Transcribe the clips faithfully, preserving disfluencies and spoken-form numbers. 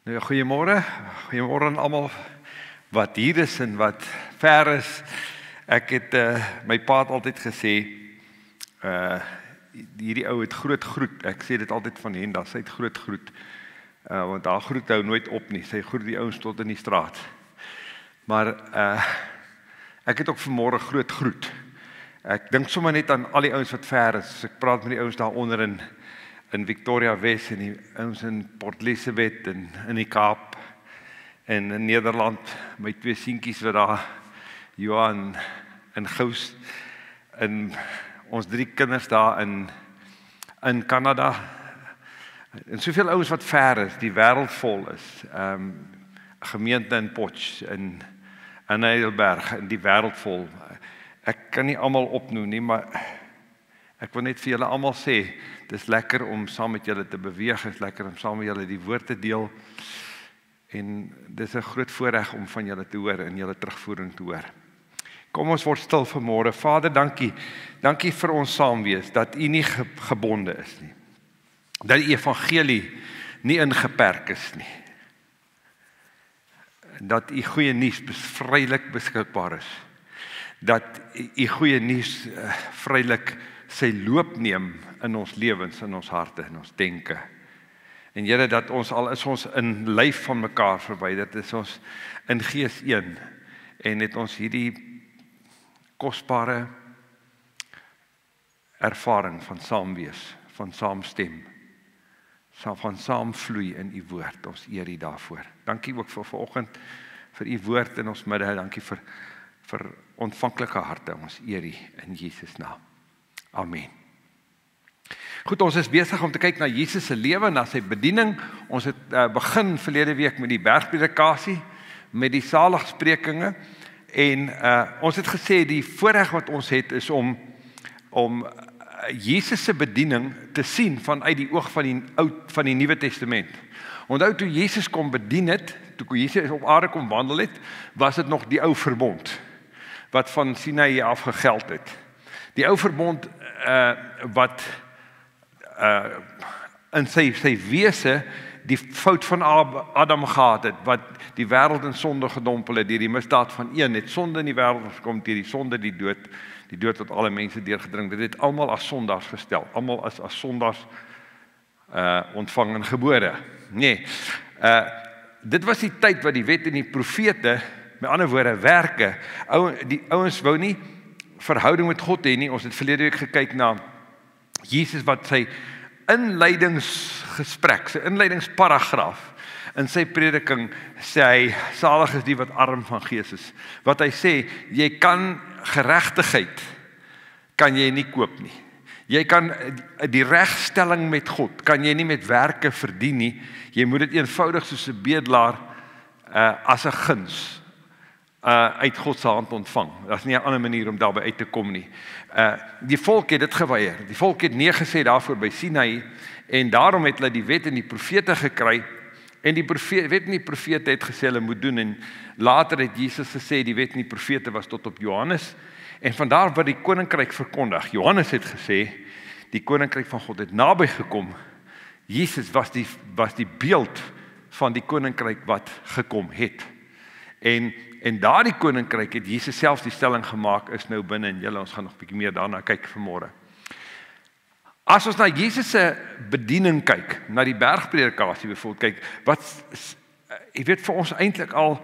Nou, goeiemôre, goeiemôre aan almal wat hier is en wat ver is. Ek het uh, my pa het altyd gesê, uh, hierdie ou het groot groet. Ek sê dit altyd van Henda, sy het groot groet. Uh, want haar groet hou nooit op nie. Sy groet die ouens tot in die straat. Maar uh, ek het ook vanmôre groot groet. Ek dink sommer net aan al die ouens wat ver is. Ek praat met die ouens daaronder in in Victoria West en die ouens in Port Elizabeth en in die Kaap en in Nederland, my twee seentjies wat daar, Johan en Gous, en ons drie kinders daar in in Kanada, en soveel ouens wat ver is, die wêreld vol is, um, gemeente in Potch, in, in Heidelberg, in die wêreld vol. Ek kan nie almal opnoem nie, maar ek wil net vir julle almal sê, dit is lekker om saam met julle te beweeg, dit is lekker om saam met julle die woord te deel, en dit is 'n groot voorreg om van julle te hoor, en julle terugvoering te hoor. Kom ons word stil vanmôre. Vader, dankie, dankie vir ons saamwees, dat U nie ge gebonde is nie, dat die evangelie nie ingeperk is nie, dat U goeie nuus vrylik beskikbaar is, dat U goeie nuus uh, vrylik sy loop neem in ons lewens, in ons harte, in ons denke. En Here, dat ons al is ons in lyf van mekaar verby, dit is ons in gees een, en het ons hierdie kosbare ervaring van saamwees, van saamstem, van saamvloei in U woord. Ons eer U daarvoor. Dankie ook vir vanoggend, vir U woord in ons midde, dankie vir, vir ontvanklike harte, ons eer U in Jesus naam. Amen. Goed, ons is besig om te kyk na Jesus se lewe, na sy bediening. Ons het uh, begin verlede week met die bergpredikasie, met die saligsprekinge, en uh, ons het gesê die voorreg wat ons het is om om uh, Jesus se bediening te sien vanuit die oog van die oud van die Nuwe Testament. Onthou toe Jesus kom bedien het, toe Jesus op aarde kom wandel het, was dit nog die ou verbond wat van Sinai af gegeld het. Die ou verbond uh, wat uh, in sy, sy wese die fout van Adam gehad het, wat die wêreld in sonde gedompel het, deur die misdaad van een, het sonde in die wêreld gekom, deur die sonde die dood, die dood tot alle mense deurgedring. Dit het almal as sondaars gestel, almal as as sondaars uh, ontvang en gebore. Nee, uh, dit was die tyd wat die wet en die profete, met ander woorde werke, ou, die ouens wou nie verhouding met God hê nie. Ons het verlede week gekyk na Jesus wat sy inleidingsgesprek, sy inleidingsparagraaf in sy prediking sê hy, salig is die wat arm van gees is. Wat hy sê, jy kan geregtigheid kan jy nie koop nie. Jy kan die regstelling met God kan jy nie met werke verdien nie. Jy moet dit eenvoudig soos 'n bedelaar uh, as 'n guns Uh, uit God se hand ontvang. Dat is nie 'n ander manier om daarby uit te kom nie. Uh, die volk het dit geweier. Die volk het nee gesê daarvoor by Sinai, en daarom het hulle die wet en die profete gekry, en die profete, wet en die profete het gesê hulle moet doen, en later het Jesus gesê die wet en die profete was tot op Johannes, en vandaar wat die koninkryk verkondig. Johannes het gesê, die koninkryk van God het naby gekom. Jesus was die, was die beeld van die koninkryk wat gekom het. En En daardie koninkryk het Jesus self die stelling gemaak, is nou binne in julle. Ons gaan nog 'n bietjie meer daarna kyk vanmôre. As ons na Jesus se bediening kyk, na die bergpredikasie byvoorbeeld kyk, wat, ek weet vir ons eintlik al,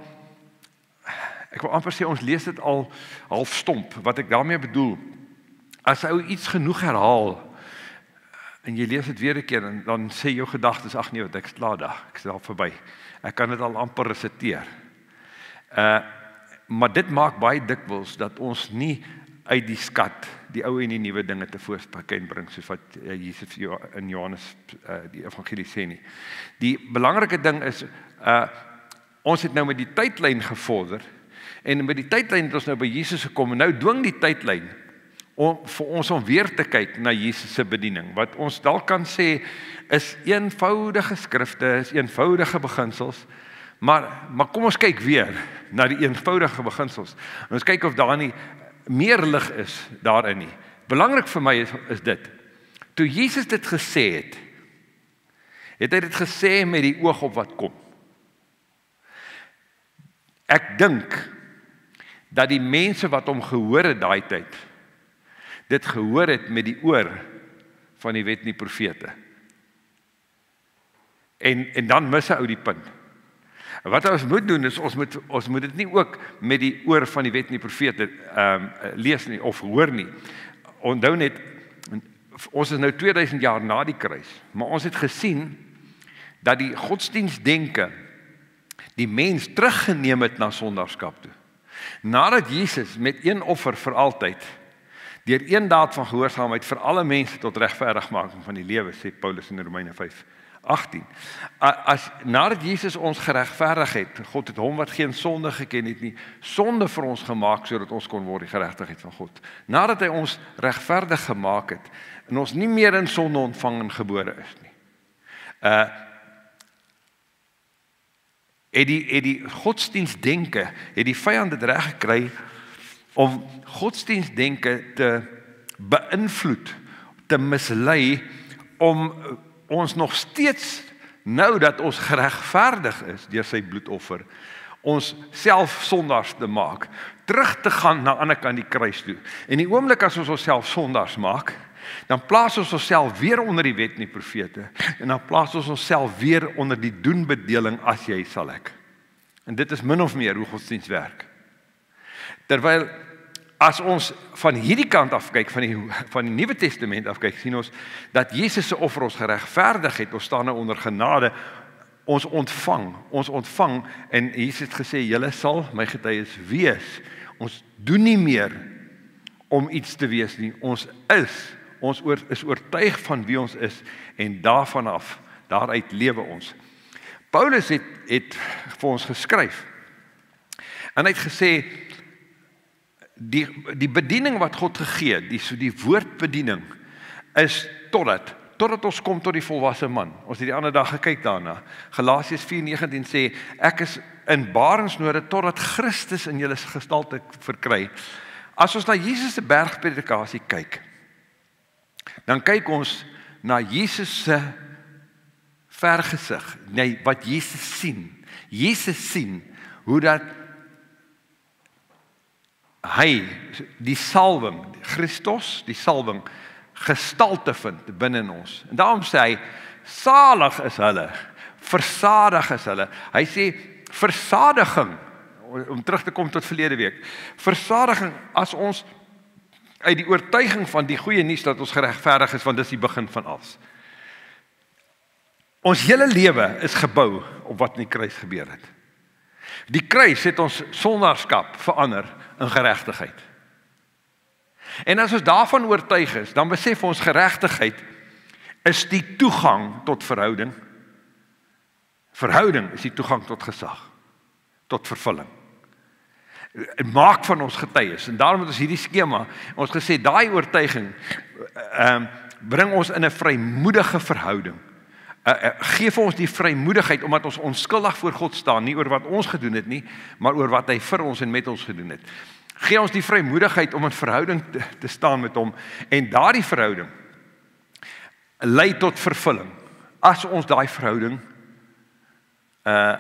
ek wil amper sê ons lees dit al half stomp, wat ek daarmee bedoel, as ou iets genoeg herhaal, en jy lees dit weer 'n keer, en dan sê jou gedagtes, ag nee, wat ek slaap daar, ek is daar verby, ek kan dit al amper resiteer. Uh, maar dit maak baie dikwels dat ons nie uit die skat die ou en die nuwe dinge te voorskyn bring, soos wat uh, Jesus in Johannes uh, die evangelie sê nie. Die belangrike ding is, uh, ons het nou met die tydlyn gevorder, en met die tydlyn het ons nou by Jesus gekom, en nou dwing die tydlyn om vir ons om weer te kyk na Jesus se bediening. Wat ons dalk kan sê is eenvoudige skrifte, is eenvoudige beginsels. Maar, maar kom ons kyk weer na die eenvoudige beginsels. En ons kyk of daar nie meer lig is daarin nie. Belangrik vir my is, is dit. Toe Jesus dit gesê het, het hy dit gesê met die oog op wat kom. ek dink dat die mense wat hom gehoor het daai tyd, dit gehoor het met die oor van die wet en die profete. En, en dan mis hy ou die punt. Wat ons moet doen is, ons moet, ons moet dit nie ook met die oor van die wet en die profete um, lees nie, of hoor nie. Onthou net, ons is nou tweeduisend jaar na die kruis, maar ons het gesien, dat die godsdienstdenke, die mens teruggeneem het na sondaarskap toe. Nadat Jesus met een offer vir altyd, deur een daad van gehoorsaamheid vir alle mense tot regverdigmaking van die lewe, sê Paulus in Romeine vyf agtien. As, nadat Jesus ons geregverdig het, God het hom wat geen sonde geken het nie, sonde vir ons gemaak, sodat ons kon word die geregtigheid van God. Nadat hy ons regverdig gemaak het, en ons nie meer in sonde ontvang en gebore is nie. Uh, het die, het die godsdienstdenke, het die vyand dit reg gekry, om godsdienstdenke te beïnvloed, te mislei, om ons nog steeds, nou dat ons geregverdig is deur sy bloedoffer, ons self sondaars te maak, terug te gaan na ander kant die kruis toe. En die oomblik as ons onsself sondaars maak, dan plaas ons onsself weer onder die wet en die profete, en dan plaas ons onsself weer onder die doenbedeling as jy sal ek. En dit is min of meer hoe godsdienst werk. Terwyl, as ons van hierdie kant af kyk, van die, van die Nuwe Testament af kyk, sien ons, dat Jesus se offer ons geregverdig het, ons staan nou onder genade, ons ontvang, ons ontvang, en Jesus het gesê, julle sal my getuies wees, ons doen nie meer, om iets te wees nie, ons is, ons oor, is oortuig van wie ons is, en daarvan af, daaruit lewe ons. Paulus het, het vir ons geskryf, en hy het gesê, die, die bediening wat God gegee, die, so die woordbediening, is totdat, totdat ons kom tot die volwasse man. Ons het die ander dag gekyk daarna. Galasiërs vier negentien sê, ek is in barensnoode totdat Christus in julle gestalte verkry. As ons na Jesus se bergpredikasie kyk, dan kyk ons na Jesus se vergesig, nee, wat Jesus sien. Jesus sien hoe dat hy, die salwing, Christus, die salwing, gestalte vind binne in ons. En daarom sê hy, salig is hulle, versadig is hulle. Hy sê, versadiging, om terug te kom tot verlede week, versadiging as ons uit die oortuiging van die goeie nuus dat ons geregverdig is, want dis die begin van alles. Ons hele lewe is gebou op wat in die kruis gebeur het. Die kruis het ons sondaarskap verander in geregtigheid. En as ons daarvan oortuig is, dan besef ons geregtigheid is die toegang tot verhouding. Verhouding is die toegang tot gesag, tot vervulling. Het maak van ons getuies, en daarom het ons hierdie skema, ons gesê, daai oortuiging um, bring ons in 'n vrymoedige verhouding. Uh, uh, geef ons die vrymoedigheid, omdat ons onskuldig voor God staan, nie oor wat ons gedoen het nie, maar oor wat hy vir ons en met ons gedoen het. Gee ons die vrymoedigheid om in verhouding te, te staan met hom, en daardie verhouding lei tot vervulling. As ons daai verhouding, uh,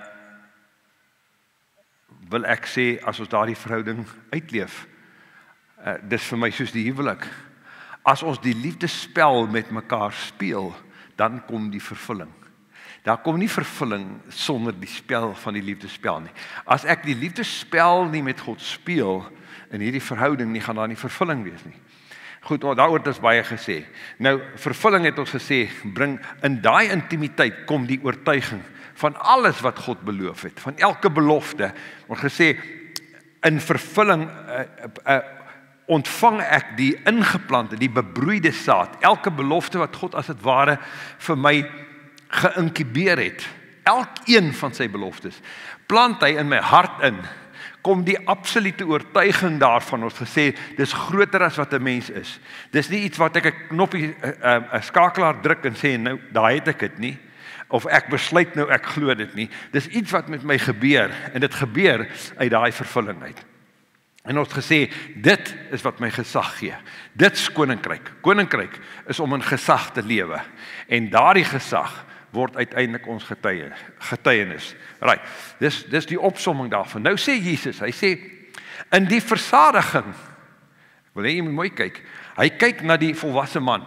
wil ek sê, as ons daardie verhouding uitleef, uh, dis vir my soos die huwelik. As ons die liefdespel met mekaar speel, dan kom die vervulling. Daar kom nie vervulling sonder die spel van die liefdespel nie. As ek die liefdespel nie met God speel, in hierdie verhouding nie, gaan daar nie vervulling wees nie. Goed, daaroor het ons baie gesê. Nou, vervulling het ons gesê, bring in daai intimiteit, kom die oortuiging van alles wat God beloof het, van elke belofte. Ons gesê, in vervulling, uh, uh, ontvang ek die ingeplante, die bebroeide saad, elke belofte wat God as het ware vir my geïnkubeer het, elkeen van sy beloftes, plant hy in my hart in, kom die absolute oortuiging daarvan, ons gesê, dis groter as wat 'n mens is. Dis nie iets wat ek 'n knoppie, 'n skakelaar druk en sê, nou, daai het ek dit nie, of ek besluit nou, ek glo dit nie. Dis iets wat met my gebeur, en dit gebeur uit daai vervulling uit. En ons het gesê, dit is wat my gesag gee. Dit is koninkryk. Koninkryk is om in gesag te lewe. En daardie gesag word uiteindelik ons getuie, getuienis. Right. Dis dis die opsomming daarvan. Nou sê Jesus, hy sê in die versadiging, ek wil hê jy moet mooi kyk. Hy kyk na die volwasse man.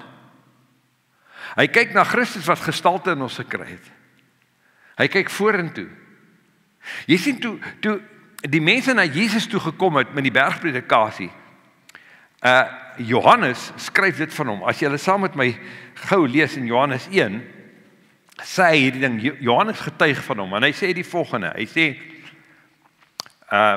Hy kyk na Christus wat gestalte in ons gekry het. Hy kyk vorentoe. Jy sien toe toe die mense na Jesus toe gekom het met die bergpredikasie. Uh Johannes skryf dit van hom. As jy hulle saam met my gou lees in Johannes een, sê hy hierdie ding, Johannes getuig van hom, en hy sê die volgende, hy sê, uh,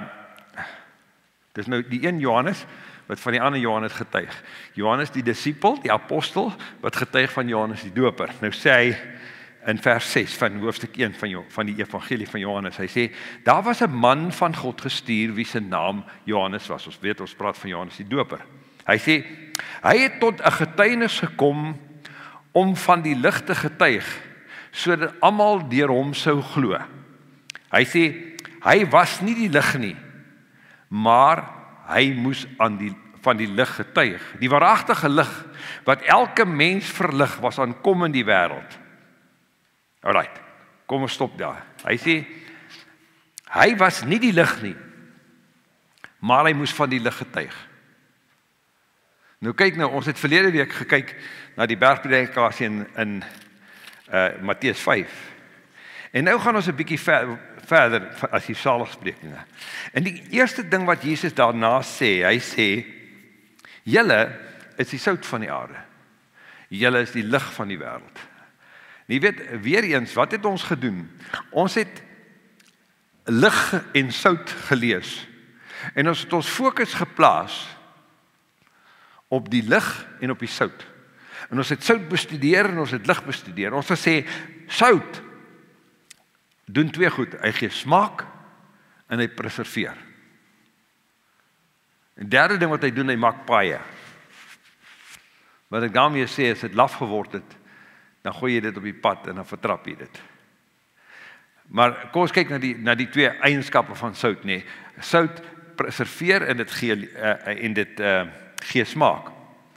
dis nou die een Johannes, wat van die ander Johannes getuig. Johannes die disipel, die apostel, wat getuig van Johannes die doper. Nou sê hy, in vers ses van hoofstuk een van, van die evangelie van Johannes, hy sê, daar was 'n man van God gestuur, wie se naam Johannes was. Ons weet, ons praat van Johannes die doper. Hy sê, hy het tot 'n getuienis gekom om van die lig te getuig, sodat almal deur hom sou glo. Hy sê, hy was nie die lig nie, maar hy moes aan die, van die lig getuig. Die waaragtige lig, wat elke mens verlig, was aankom in die wêreld. Alright, kom ons stop daar. Hy sê, hy was nie die lig nie, maar hy moes van die lig getuig. Nou kyk nou, ons het verlede week gekyk na die bergpredikasie in, in uh, Matteus vyf. En nou gaan ons 'n bietjie ver, verder as die saligsprekinge. En die eerste ding wat Jesus daarna sê, hy sê, julle is die sout van die aarde. Julle is die lig van die wêreld. Jy weet, weer eens, wat het ons gedoen? Ons het lig en sout gelees. En ons het ons fokus geplaas op die lig en op die sout. En ons het sout bestudeer en ons het lig bestudeer. Ons het gesê, sout doen twee goed. Hy gee smaak en hy preserveer. En derde ding wat hy doen, hy maak paaie. Wat ek daarmee sê, as dit laf geword het, dan gooi jy dit op die pad en dan vertrap jy dit. Maar kom ons kyk na die, na die twee eienskappe van sout, nee. Sout preserveer en dit gee, uh, en dit uh, gee smaak.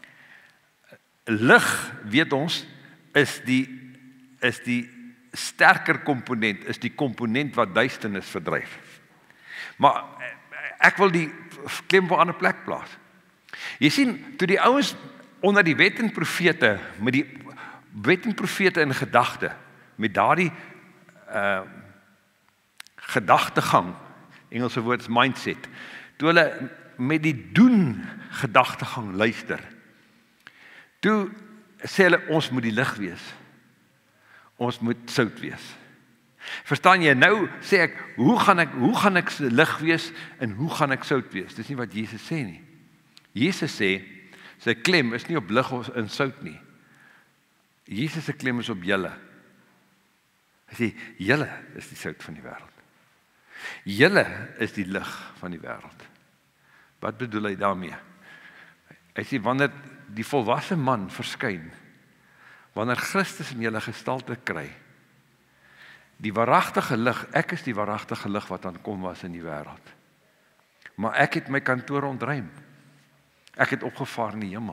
Lig, weet ons, is die, is die sterker komponent, is die komponent wat duisternis verdryf. Maar ek wil die klem op 'n ander plek plaas. Jy sien, toe die ouens onder die wet en profete, met die wet en profete in gedagte, met daardie uh, gedagtegang, Engelse woord is mindset, toe hulle met die doen gedagtegang luister, toe sê hulle, ons moet die lig wees, ons moet sout wees. Verstaan jy, nou sê ek, hoe gaan ek, hoe gaan ek lig wees, en hoe gaan ek sout wees? Dis nie wat Jesus sê nie. Jesus sê, sy klem is nie op lig of in sout nie. Jesus se klem is op julle. Hy sê, julle is die sout van die wêreld. Julle is die lig van die wêreld. Wat bedoel hy daarmee? Hy sê, wanneer die volwasse man verskyn, wanneer Christus in julle gestalte kry, die waaragtige lig, ek is die waaragtige lig wat aankom was in die wêreld. Maar ek het my kantoor ontruim. Ek het opgevaar in die hemel.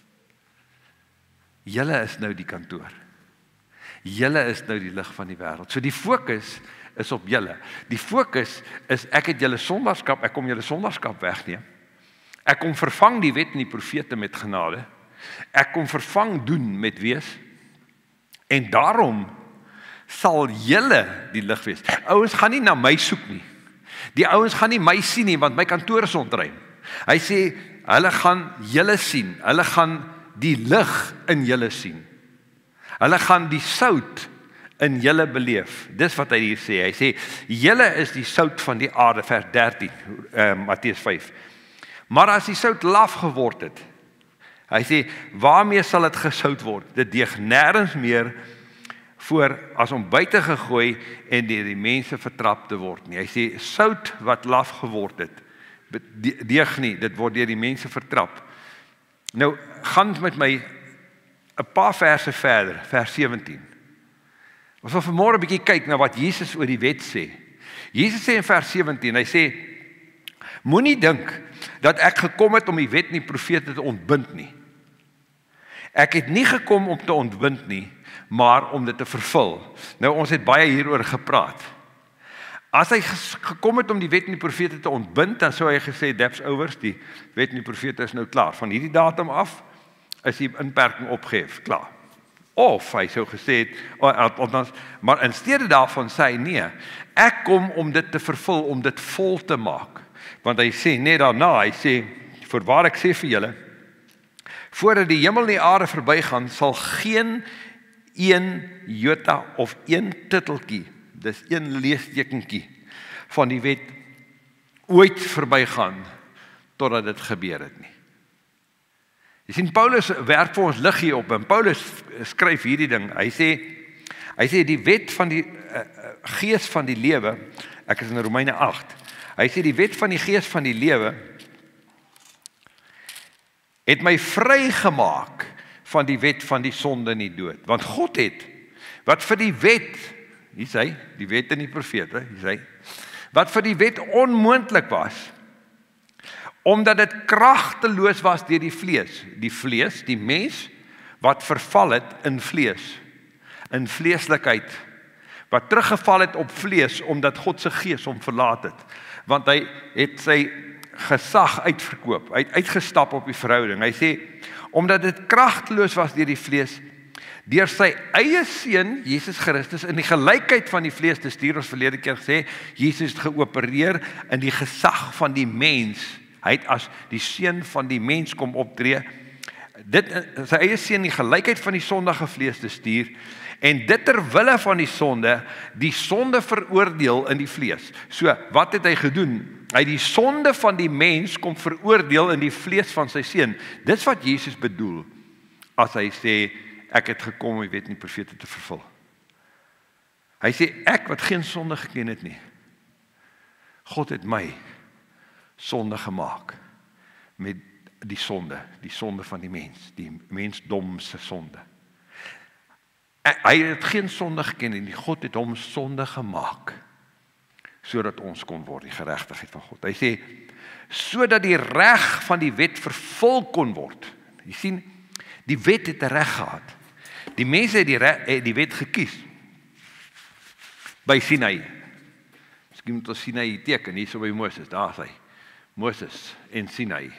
Julle is nou die kantoor. Julle is nou die lig van die wêreld. So die fokus is op julle. Die fokus is, ek het julle sondaarskap, ek kom julle sondaarskap wegneem. Ek kom vervang die wet en die profete met genade. Ek kom vervang doen met wees. En daarom sal julle die lig wees. Ouens gaan nie na my soek nie. Die ouens gaan nie my sien nie, want my kantoor is ontruim. Hy sê, hulle gaan julle sien. Hulle gaan die lig in julle sien. Hulle gaan die sout in julle beleef. Dis wat hy hier sê. Hy sê, julle is die sout van die aarde, vers dertien, uh, Matteus vyf. Maar as die sout laf geword het, hy sê, waarmee sal dit gesout word? Dit deeg nêrens meer voor as om buite gegooi en deur die mense vertrap te word nie. Hy sê, sout wat laf geword het, deeg nie, dit word deur die mense vertrap. Nou, gaan met my 'n paar verse verder, vers sewentien. Ons wil vanmôre 'n bietjie kyk na wat Jesus oor die wet sê. Jesus sê in vers sewentien, hy sê, moenie dink dat ek gekom het om die wet en die profete te ontbind nie. Ek het nie gekom om te ontbind nie, maar om dit te vervul. Nou, ons het baie hieroor gepraat. As hy gekom het om die wet en die profete te ontbind, dan sou hy gesê, that's over, die wet en die profete is nou klaar. Van hierdie datum af, is die inperking opgehef, klaar. Of hy sou gesê het, maar in steede daarvan sê hy, nee, ek kom om dit te vervul, om dit vol te maak. Want hy sê, net daarna, hy sê, voorwaar ek sê vir julle, voordat die hemel en die aarde verbygaan, sal geen een jota of een titeltjie, dis een leestekentjie van die wet ooit verbygaan totdat dit gebeur het nie. Jy sien, Paulus werk vir ons lig hier op, en Paulus skryf hierdie ding, hy sê, hy sê die wet van die uh, gees van die lewe, ek is in Romeine agt, hy sê die wet van die gees van die lewe het my vrygemaak van die wet van die sonde en die dood. Want God het, wat vir die wet, hier sê, die wet en die profete, hier sê, wat vir die wet onmoontlik was, omdat dit kragteloos was deur die vlees. Die vlees, die mens, wat verval het in vlees, in vleeslikheid, wat teruggeval het op vlees, omdat God se gees hom verlaat het. Want hy het sy gesag uitverkoop, hy het uitgestap op die verhouding. Hy sê, omdat dit kragteloos was deur die vlees, deur sy eie seun, Jesus Christus, in die gelykheid van die vlees te stuur, ons verlede keer gesê, Jesus het geopereer in die gesag van die mens, hy het as die seun van die mens kom optree, dit, sy eie seun die gelykheid van die sondige vlees te stuur, en dit terwille van die sonde, die sonde veroordeel in die vlees. So, wat het hy gedoen? Hy het die sonde van die mens kom veroordeel in die vlees van sy seun. Dis wat Jesus bedoel, as hy sê, ek het gekom om die wet en die profete te vervul. Hy sê, ek wat geen sonde geken het nie, God het my sonde gemaak, met die sonde, die sonde van die mens, die mensdomse sonde. Hy het geen sonde geken nie, God het hom sonde gemaak, sodat ons kon word, die geregtigheid van God. Hy sê, sodat die reg van die wet vervul kon word. Jy sien, die wet het 'n reg gehad. Die mense het die, reg, het die wet gekies, by Sinai. Miskien moet ons Sinai teken, hier so by Moses, daar is hy. Moses en Sinai.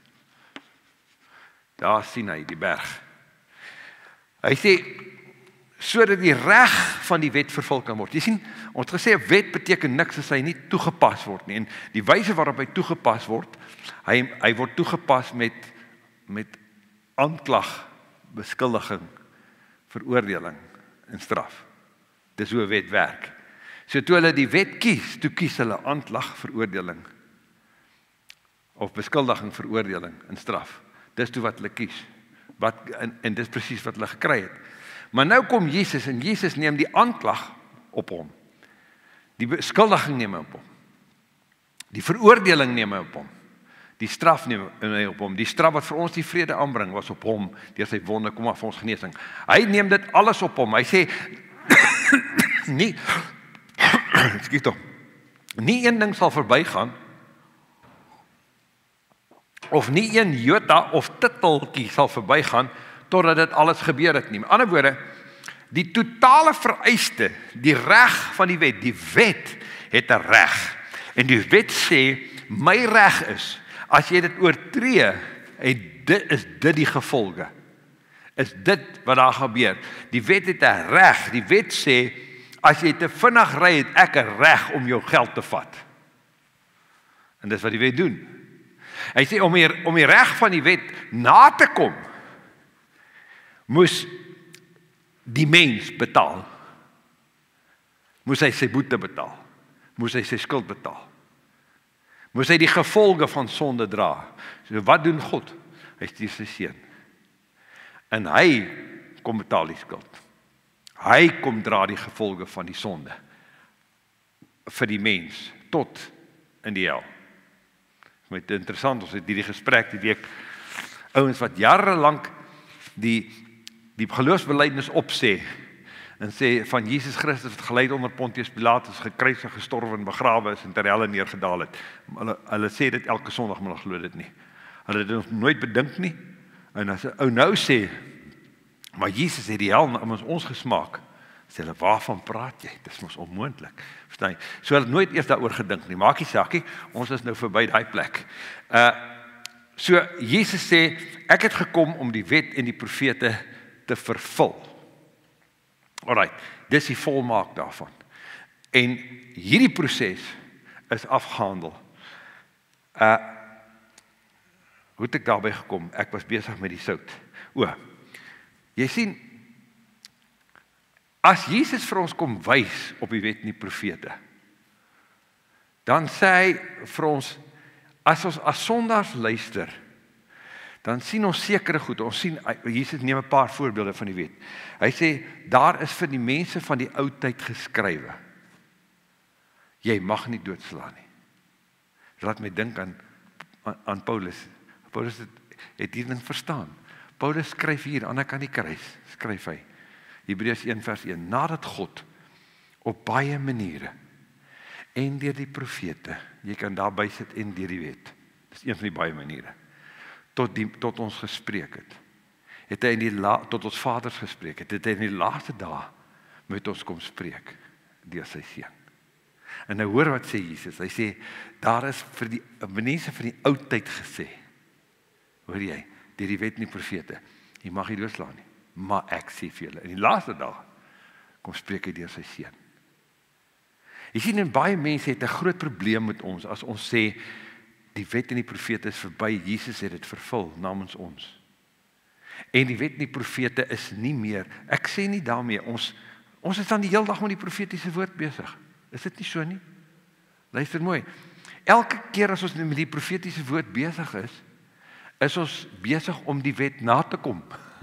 Daar is Sinai, die berg. Hy sê, sodat die reg van die wet vervul kan word. Jy sien, ons het gesê, 'n wet beteken niks as hy nie toegepas word nie. En die wyse waarop hy toegepas word, hy, hy word toegepas met, met aanklag, beskuldiging, veroordeling en straf. Dis hoe 'n wet werk. So toe hulle die wet kies, toe kies hulle aanklag, veroordeling, of beskuldiging, veroordeling en straf. Dis toe wat hulle kies. Wat, en, en dis presies wat hulle gekry het. Maar nou kom Jesus, en Jesus neem die aanklag op hom. Die beskuldiging neem hy op hom. Die veroordeling neem hy op hom. Die straf neem hy op hom. Die straf wat vir ons die vrede aanbring, was op hom, deur sy wonde kom af vir ons genesing. Hy neem dit alles op hom. Hy sê, nie, skiet tog, nie een ding sal verbygaan, of nie een jota of titeltjie sal verbygaan, totdat dit alles gebeur het nie. Met ander woorde, die totale vereiste, die reg van die wet, die wet het 'n reg. En die wet sê, my reg is, as jy dit oortree, en dit is dit die gevolge. Is dit wat daar gebeur. Die wet het 'n reg. Die wet sê, as jy te vinnig ry, het ek 'n reg om jou geld te vat. En dis wat die wet doen. Hy sê, om die, om die reg van die wet na te kom, moes die mens betaal. Moes hy sy boete betaal. Moes hy sy skuld betaal. Moes hy die gevolge van sonde dra. So wat doen God? Hy stuur sy seun. En hy kom betaal die skuld. Hy kom dra die gevolge van die sonde vir die mens tot in die hel. Met interessant, ons het hierdie gesprek die week, ouens wat jare lank die die geloofsbelijdenis opsê, en sê van Jesus Christus het gelei onder Pontius Pilatus, gekruisig, gestorwe en begrawe is en ter helle neergedaal het. Hulle, hulle sê dit elke Sondag, maar hulle glo dit nie. Hulle het dit nog nooit bedink nie. En as 'n ou nou sê, Maar Jesus het die hel namens ons gesmaak. Sê hulle, waarvan praat jy? Dis mos onmoontlik. Verstaan jy? So hulle het nooit eers daaroor gedink nie. Maak nie saak nie, ons is nou verby daai plek. Uh so Jesus sê, ek het gekom om die wet en die profete te vervul. Alright, dis die volmaak daarvan. En hierdie proses is afgehandel. Uh hoe het ek daarby gekom? Ek was besig met die sout. O, jy sien, as Jesus vir ons kom wys op die wet en die profete, dan sê hy vir ons, as ons as sondaars luister, dan sien ons sekere goed. Ons sien, Jesus neem 'n paar voorbeelde van die wet. Hy sê, daar is vir die mense van die ou tyd geskrywe. Jy mag nie doodslaan nie. Laat my dink aan, aan, aan Paulus. Paulus het, het hierdie ding verstaan. Paulus skryf hier, aan die kant die kruis, skryf hy. Hebreërs een vers een, nadat God op baie maniere en deur die profete, jy kan daarby sit en deur die wet, dis een van die baie maniere, tot, die, tot ons gespreek het, het hy in die la, tot ons vaders gespreek het, het hy in die laaste dae met ons kom spreek, deur sy seun. En nou hoor wat sê Jesus, hy sê, daar is vir die mense van die ou tyd gesê, hoor jy, deur die wet en die profete, jy mag nie doodslaan nie, maar ek sê vir julle, in die laaste dag, kom spreek hy deur sy seun. Jy sien, en baie mense het 'n groot probleem met ons, as ons sê, die wet en die profete is verby, Jesus het dit vervul namens ons. En die wet en die profete is nie meer, ek sê nie daarmee, ons, ons is dan die hele dag met die profetiese woord besig. Is dit nie so nie? Luister mooi, elke keer as ons met die profetiese woord besig is, is ons besig om die wet na te kom.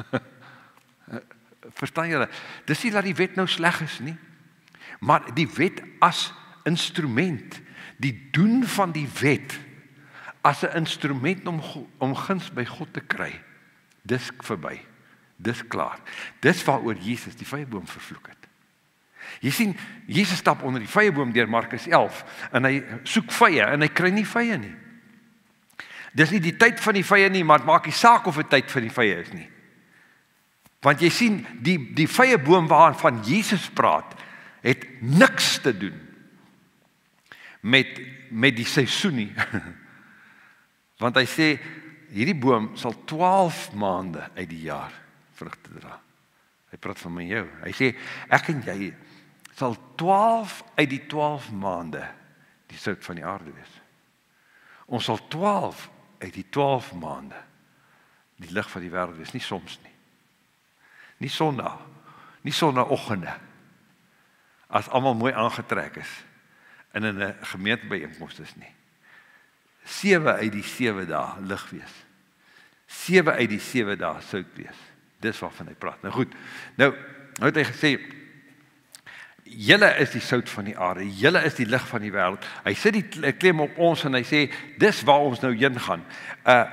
Verstaan julle? Dis nie dat die wet nou sleg is nie, maar die wet as instrument, die doen van die wet as 'n instrument om, om guns by God te kry, dis verby, dis klaar. Dis waaroor Jesus die vyeboom vervloek het. Jy sien, Jesus stap onder die vyeboom deur Markus elf, en hy soek vye, en hy kry nie vye nie. Dis nie die tyd van die vye nie, maar het maak nie saak of dit tyd van die vye is nie. Want jy sien, die, die vyeboom waarvan Jesus praat, het niks te doen met, met die seisoen nie. Want hy sê, hierdie boom sal twaalf maande uit die jaar vrugte dra. Hy praat van my en jou. Hy sê, ek en jy sal twaalf uit die twaalf maande die sout van die aarde wees. Ons sal twaalf uit die twaalf maande die lig van die wêreld wees, nie soms nie. Nie Sondag, nie Sondagoggende, as almal mooi aangetrek is, en in 'n gemeentebyeenkoms is nie. Sewe uit die sewe dae lig wees. Sewe uit die sewe dae sout wees. Dis waarvan hy praat. Nou goed, nou, nou het hy gesê, julle is die sout van die aarde, julle is die lig van die wêreld. Hy sit die klem op ons en hy sê, dis waar ons nou heen gaan. Uh,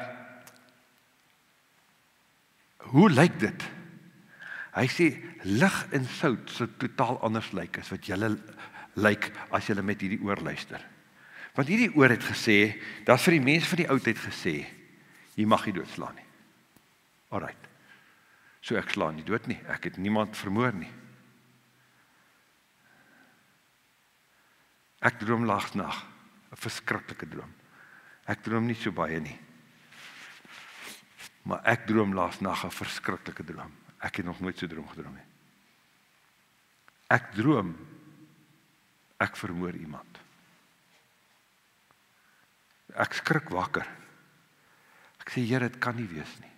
hoe lyk dit? Hy sê, lig en sout sou totaal anders lyk as wat julle lyk as julle met hierdie oor luister. Want hierdie oor het gesê, dat vir die mense van die oudheid gesê, jy mag nie doodslaan nie. Alright. So ek slaan nie dood nie, ek het niemand vermoor nie. Ek droom laasnag, 'n verskriklike droom. Ek droom nie so baie nie. Maar ek droom laasnag 'n verskriklike droom. Ek het nog nooit so droom gedroom nie. Ek droom, ek vermoor iemand. Ek skrik wakker. Ek sê, Here, dit kan nie wees nie.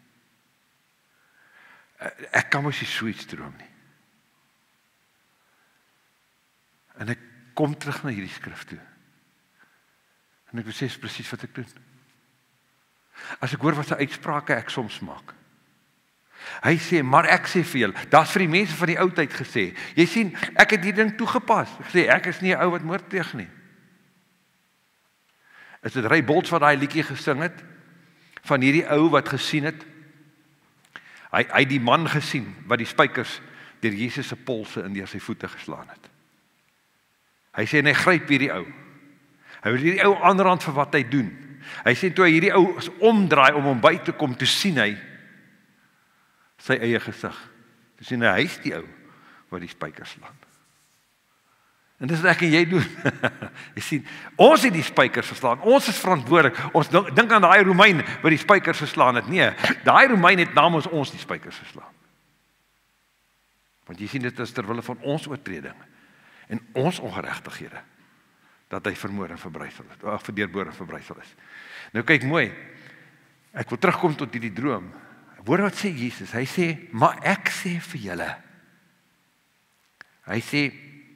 Ek kan mos nie so iets droom nie. En ek kom terug na hierdie skrif toe. En ek besef presies wat ek doen. As ek hoor wat sy uitsprake ek soms maak. Hy sê, maar ek sê vir julle, daar's vir die mense van die ou tyd gesê, jy sien, ek het hierdie ding toegepas. Ek sê, ek is nie 'n ou wat moord pleeg nie. Is dit Ray Bolts wat daai liedjie gesing het? Van hierdie ou wat gesien het, hy, hy die man gesien, wat die spykers deur Jesus se polse en deur sy voete geslaan het. Hy sê, en hy gryp hierdie ou. Hy wil hierdie ou aanrand vir wat hy doen. Hy sê, toe hy hierdie ou omdraai om hom by te kom, toe sien hy sy eie gesig Dis in 'n huis die ou wat die spykers slaan. En dis wat ek en jy doen. Jy sien, ons het die spykers geslaan. Ons is verantwoordelik. Ons dink aan daai Romein wat die spykers geslaan het. Nee, daai Romein het namens ons die spykers geslaan. Want jy sien, dit is ter wille van ons oortreding en ons ongeregtighede dat hy vermoor en verbrysel is, of verdeurboor en verbrysel is. Nou kyk mooi. Ek wil terugkom tot hierdie droom. Hoor wat sê Jesus? Hy sê, maar ek sê vir julle. Hy sê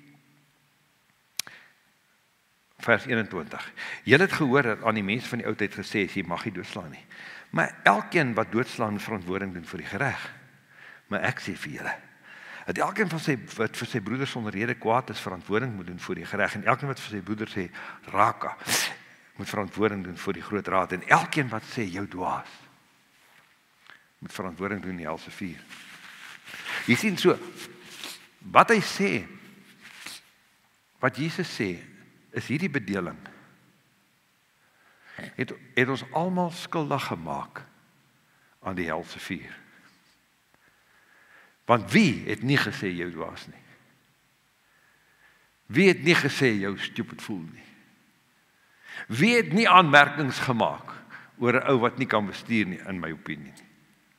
vers eenentwintig. Julle het gehoor dat aan die mense van die oudheid gesê is, jy mag nie doodslaan nie. Maar elkeen wat doodslaan verantwoording doen vir die gereg. Maar ek sê vir julle, dat elkeen van sy wat vir sy broeder sonder rede kwaad is, verantwoording moet doen vir die gereg, en elkeen wat vir sy broeder sê raka, moet verantwoording doen vir die groot raad, en elkeen wat sê jou dwaas, moet verantwoording doen in die helse vuur. Jy sien so, wat hy sê, wat Jesus sê, is hierdie bedeling, het, het ons almal skuldig gemaak aan die helse vuur. Want wie het nie gesê jou dwaas nie? Wie het nie gesê jou stupid fool nie? Wie het nie aanmerkings gemaak oor 'n ou wat nie kan bestuur nie, in my opinie nie?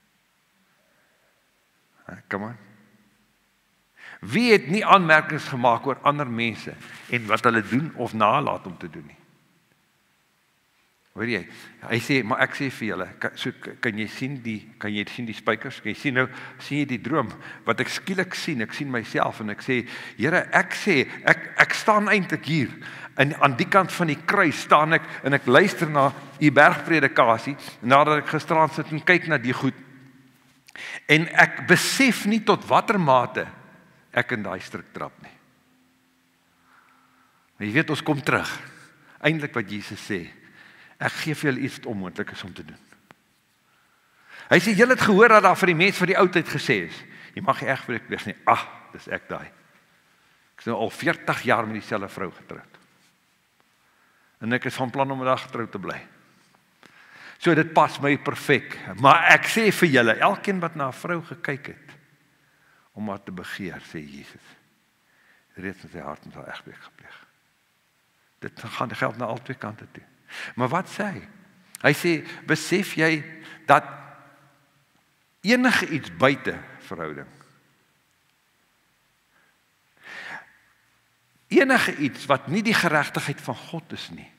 Come on. Wie het nie aanmerkings gemaak oor ander mense en wat hulle doen of nalaat om te doen nie? Hoor jy? Hy sê, maar ek sê vir julle, kan, so, kan jy sien die kan jy sien die spykers? Kan jy sien nou sien jy die droom wat ek skielik sien? Ek sien myself en ek sê, Here, ek sê ek ek staan eintlik hier en aan die kant van die kruis staan ek en ek luister na u bergpredikasie nadat ek gisteraan sit en kyk na die goed. En ek besef nie tot watter mate ek in daai struik trap nie. Maar jy weet, ons kom terug. Eintlik wat Jesus sê, ek gee vir julle iets wat onmoontlik is om te doen. Hy sê, julle het gehoor dat daar vir die mense van die oudheid gesê is, jy mag nie egbreek wees nie. Ah, dis ek daai. Ek is nou al veertig jaar met dieselfde vrou getroud. En ek is van plan om vandag getroud te bly. So dit pas my perfek. Maar ek sê vir julle, elkeen wat na 'n vrou gekyk het, om haar te begeer, sê Jesus, reeds in sy hart en sy egbreek gepleeg. Dit gaan geld na al twee kante toe. Maar wat sê hy? Hy sê, besef jy dat enige iets buite verhouding, enige iets wat nie die geregtigheid van God is nie,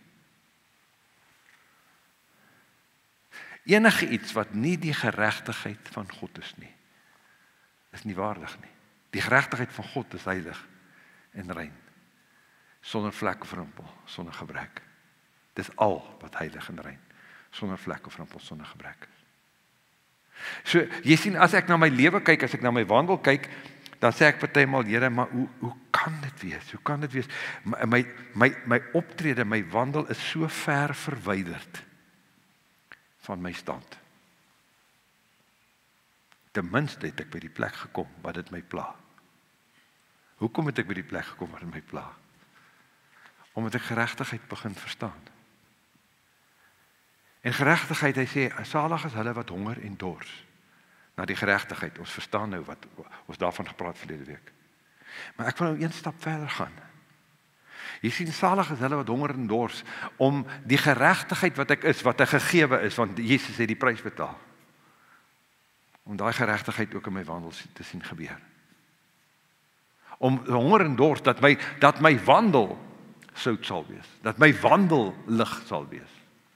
enige iets wat nie die geregtigheid van God is nie, is nie waardig nie. Die geregtigheid van God is heilig en rein, sonder vlek of rimpel, sonder gebrek. Dis al wat heilig en rein, sonder vlek of rimpel, sonder gebrek is. So, jy sien, as ek na my lewe kyk, as ek na my wandel kyk, dan sê ek partymal, Here, maar hoe, hoe kan dit wees? Hoe kan dit wees? My, my, my, my optrede, my wandel is so ver verwyderd van my stand. Ten minste het ek by die plek gekom wat dit my pla. Hoekom het ek by die plek gekom wat dit my pla? Omdat ek geregtigheid begin verstaan. En geregtigheid, hy sê, salig is hulle wat honger en dors na die geregtigheid. Ons verstaan nou wat ons daarvan gepraat verlede week. Maar ek wil nou een stap verder gaan. Jy sien, salig is hulle wat honger en dors om die geregtigheid wat ek is, wat ek gegewe is, want Jesus het die prys betaal. Om daai geregtigheid ook in my wandel te sien gebeur. Om honger en dors dat my dat my wandel sout sal wees, dat my wandel lig sal wees.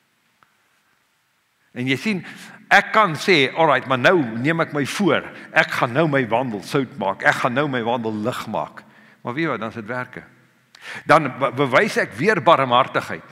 En jy sien, ek kan sê, alright, maar nou neem ek my voor, ek gaan nou my wandel sout maak, ek gaan nou my wandel lig maak. Maar weet jy wat, dan is dit werke. Dan bewys ek weer barmhartigheid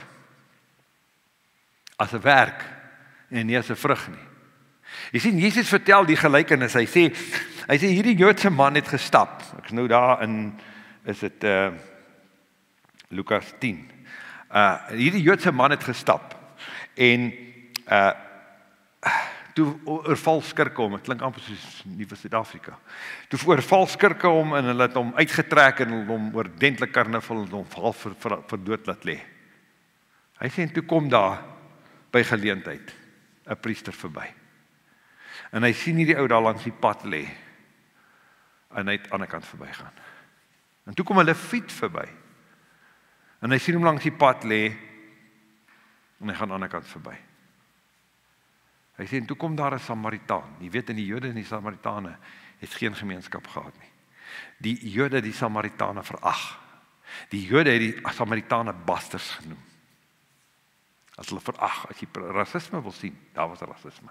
as 'n werk en nie as 'n vrug nie. Jy sien, Jesus vertel die gelykenis, hy sê, hy sê hierdie Joodse man het gestap. Ek is nou daar in, is dit uh, Lukas tien. Uh, hierdie Joodse man het gestap en uh, toe oorval skurke hom, het klink amper soos Nuwe Suid-Afrika. Toe oorval skurke hom en hulle het hom uitgetrek en hulle hom oordentlik karnaval en hom val vir, vir, vir dood laat lê. Hy sê, en toe kom daar by geleentheid 'n priester verby. En hy sien hierdie ou daar langs die pad lê. en hy het aan die ander kant verbygaan. En toe kom 'n Lewiet verby. En hy sien hom langs die pad lê en hy gaan aan die ander kant verby. Hy sê, en toe kom daar 'n Samaritaan. Jy weet, in die Jode en die Samaritane het geen gemeenskap gehad nie. Die Jode het die Samaritane verag. Die Jode het die Samaritane basters genoem. As hulle verag, as jy rasisme wil sien, daar was rasisme.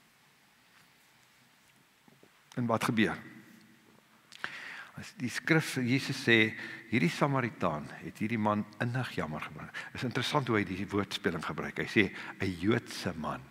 En wat gebeur? As die skrif, Jesus sê, hierdie Samaritaan het hierdie man innig jammer gebring. Dit is interessant hoe hy die woordspeling gebruik. Hy sê, 'n Joodse man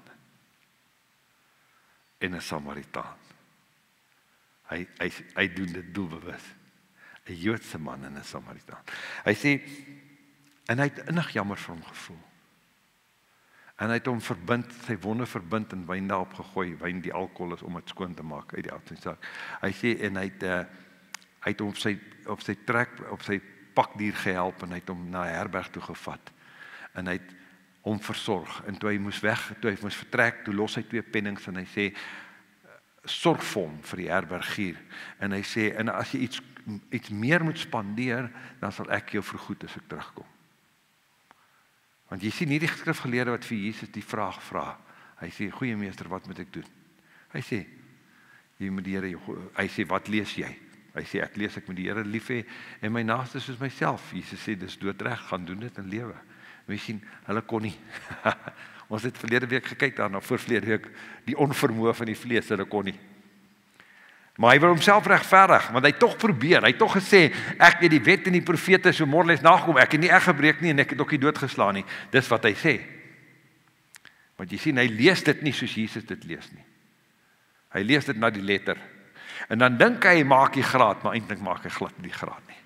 en 'n Samaritaan. Hy, hy, hy doen dit doelbewus. 'n Joodse man en 'n Samaritaan. Hy sê, en hy het innig jammer vir hom gevoel. En hy het hom verbind, sy wonde verbind en wyn daarop gegooi. Wyn, die alkohol is om dit skoon te maak uit die afsynsak. Hy sê, en hy het, uh, hy het hom op sy, op sy trek, op sy pakdier gehelp, en hy het hom na 'n herberg toe gevat. En hy het hom versorg. En toe hy moes weg, toe hy moes vertrek, toe los hy twee pennings, en hy sê, sorg vir hom, vir die herbergier. En hy sê, en as jy iets, iets meer moet spandeer, dan sal ek jou vergoed as ek terugkom. Want jy sien hierdie skrifgeleerde wat vir Jesus die vraag vra. Hy sê, goeie meester, wat moet ek doen? Hy sê, jy moet die Here, hy sê, wat lees jy? Hy sê, ek lees, ek moet die Here lief hê en my naaste soos myself. Jesus sê, dis doodreg, gaan doen dit in lewe. En jy sien, hulle kon nie. Ons het verlede week gekyk daarna, voor verlede week, die onvermoë van die vlees, hulle kon nie. Maar hy wil homself regverdig, want hy het tog probeer, hy het tog gesê, ek het die wet en die profete so morles nagekom, ek het nie reg gebreek nie, en ek het ook nie doodgeslaan nie. Dis wat hy sê. Want jy sien, hy lees dit nie soos Jesus dit lees nie. Hy lees dit na die letter. En dan dink hy, maak die graad, maar eintlik maak hy glad nie die graad nie.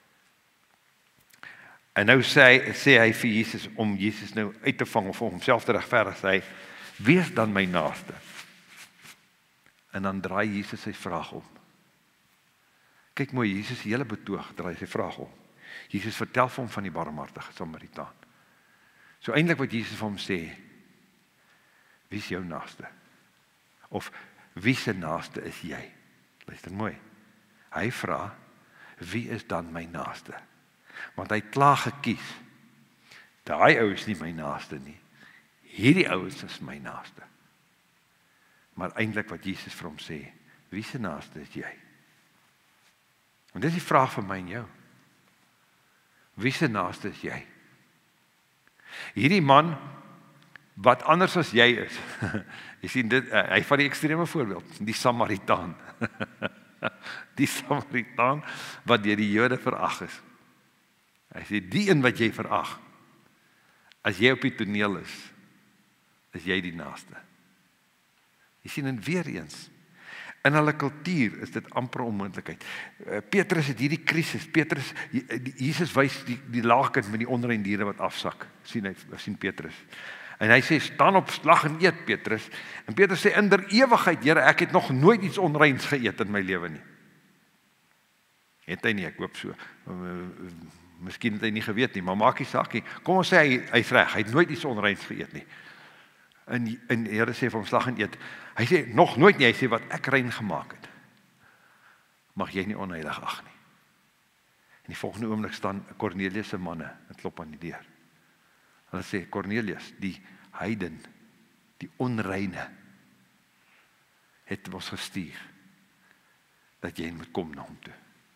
En nou sê hy, sê hy vir Jesus, om Jesus nou uit te vang, of om homself te regverdig, sê hy, wees dan my naaste. En dan draai Jesus sy vraag om. Kyk mooi, Jesus die hele betoog draai sy vraag om. Jesus vertel vir hom van die barmhartige Samaritaan. So eintlik wat Jesus vir hom sê, wie is jou naaste? Of wie se naaste is jy? Luister mooi. Hy vra, wie is dan my naaste? Want hy het klaar gekies. Daai ou is nie my naaste nie. Hierdie ouens is my naaste. Maar eintlik wat Jesus vir hom sê, wie se naaste is jy? En dis die vraag vir my en jou. Wie se naaste is jy? Hierdie man, wat anders as jy is, jy sien dit, hy vat die ekstreme voorbeeld, die Samaritaan. Die Samaritaan, wat deur die Jode verag is. Hy sê, die een wat jy verag, as jy op die toneel is, is jy die naaste. Jy sien, en weer eens, in hulle kultuur is dit amper onmoontlikheid. Petrus het hierdie krisis, Petrus, Jesus wys die, die laagkind met die onrein diere wat afsak, sien hy, sien Petrus. En hy sê, staan op, slag en eet, Petrus. En Petrus sê, in der ewigheid, Here, ek het nog nooit iets onreins geëet in my lewe nie. Het hy nie, ek hoop so. Miskien het hy nie geweet nie, maar maak nie saak nie. Kom ons sê, hy, hy is reg, hy het nooit iets onreins geëet nie. En, en die Here sê vir hom, slag en eet. Hy sê, nog nooit nie, hy sê, wat ek rein gemaak het, mag jy nie onheilig ag nie. En die volgende oomblik staan Cornelius se manne, en klop aan die deur. Hulle sê, Cornelius, die heiden, die onreine, het ons gestuur, dat jy moet kom na hom toe.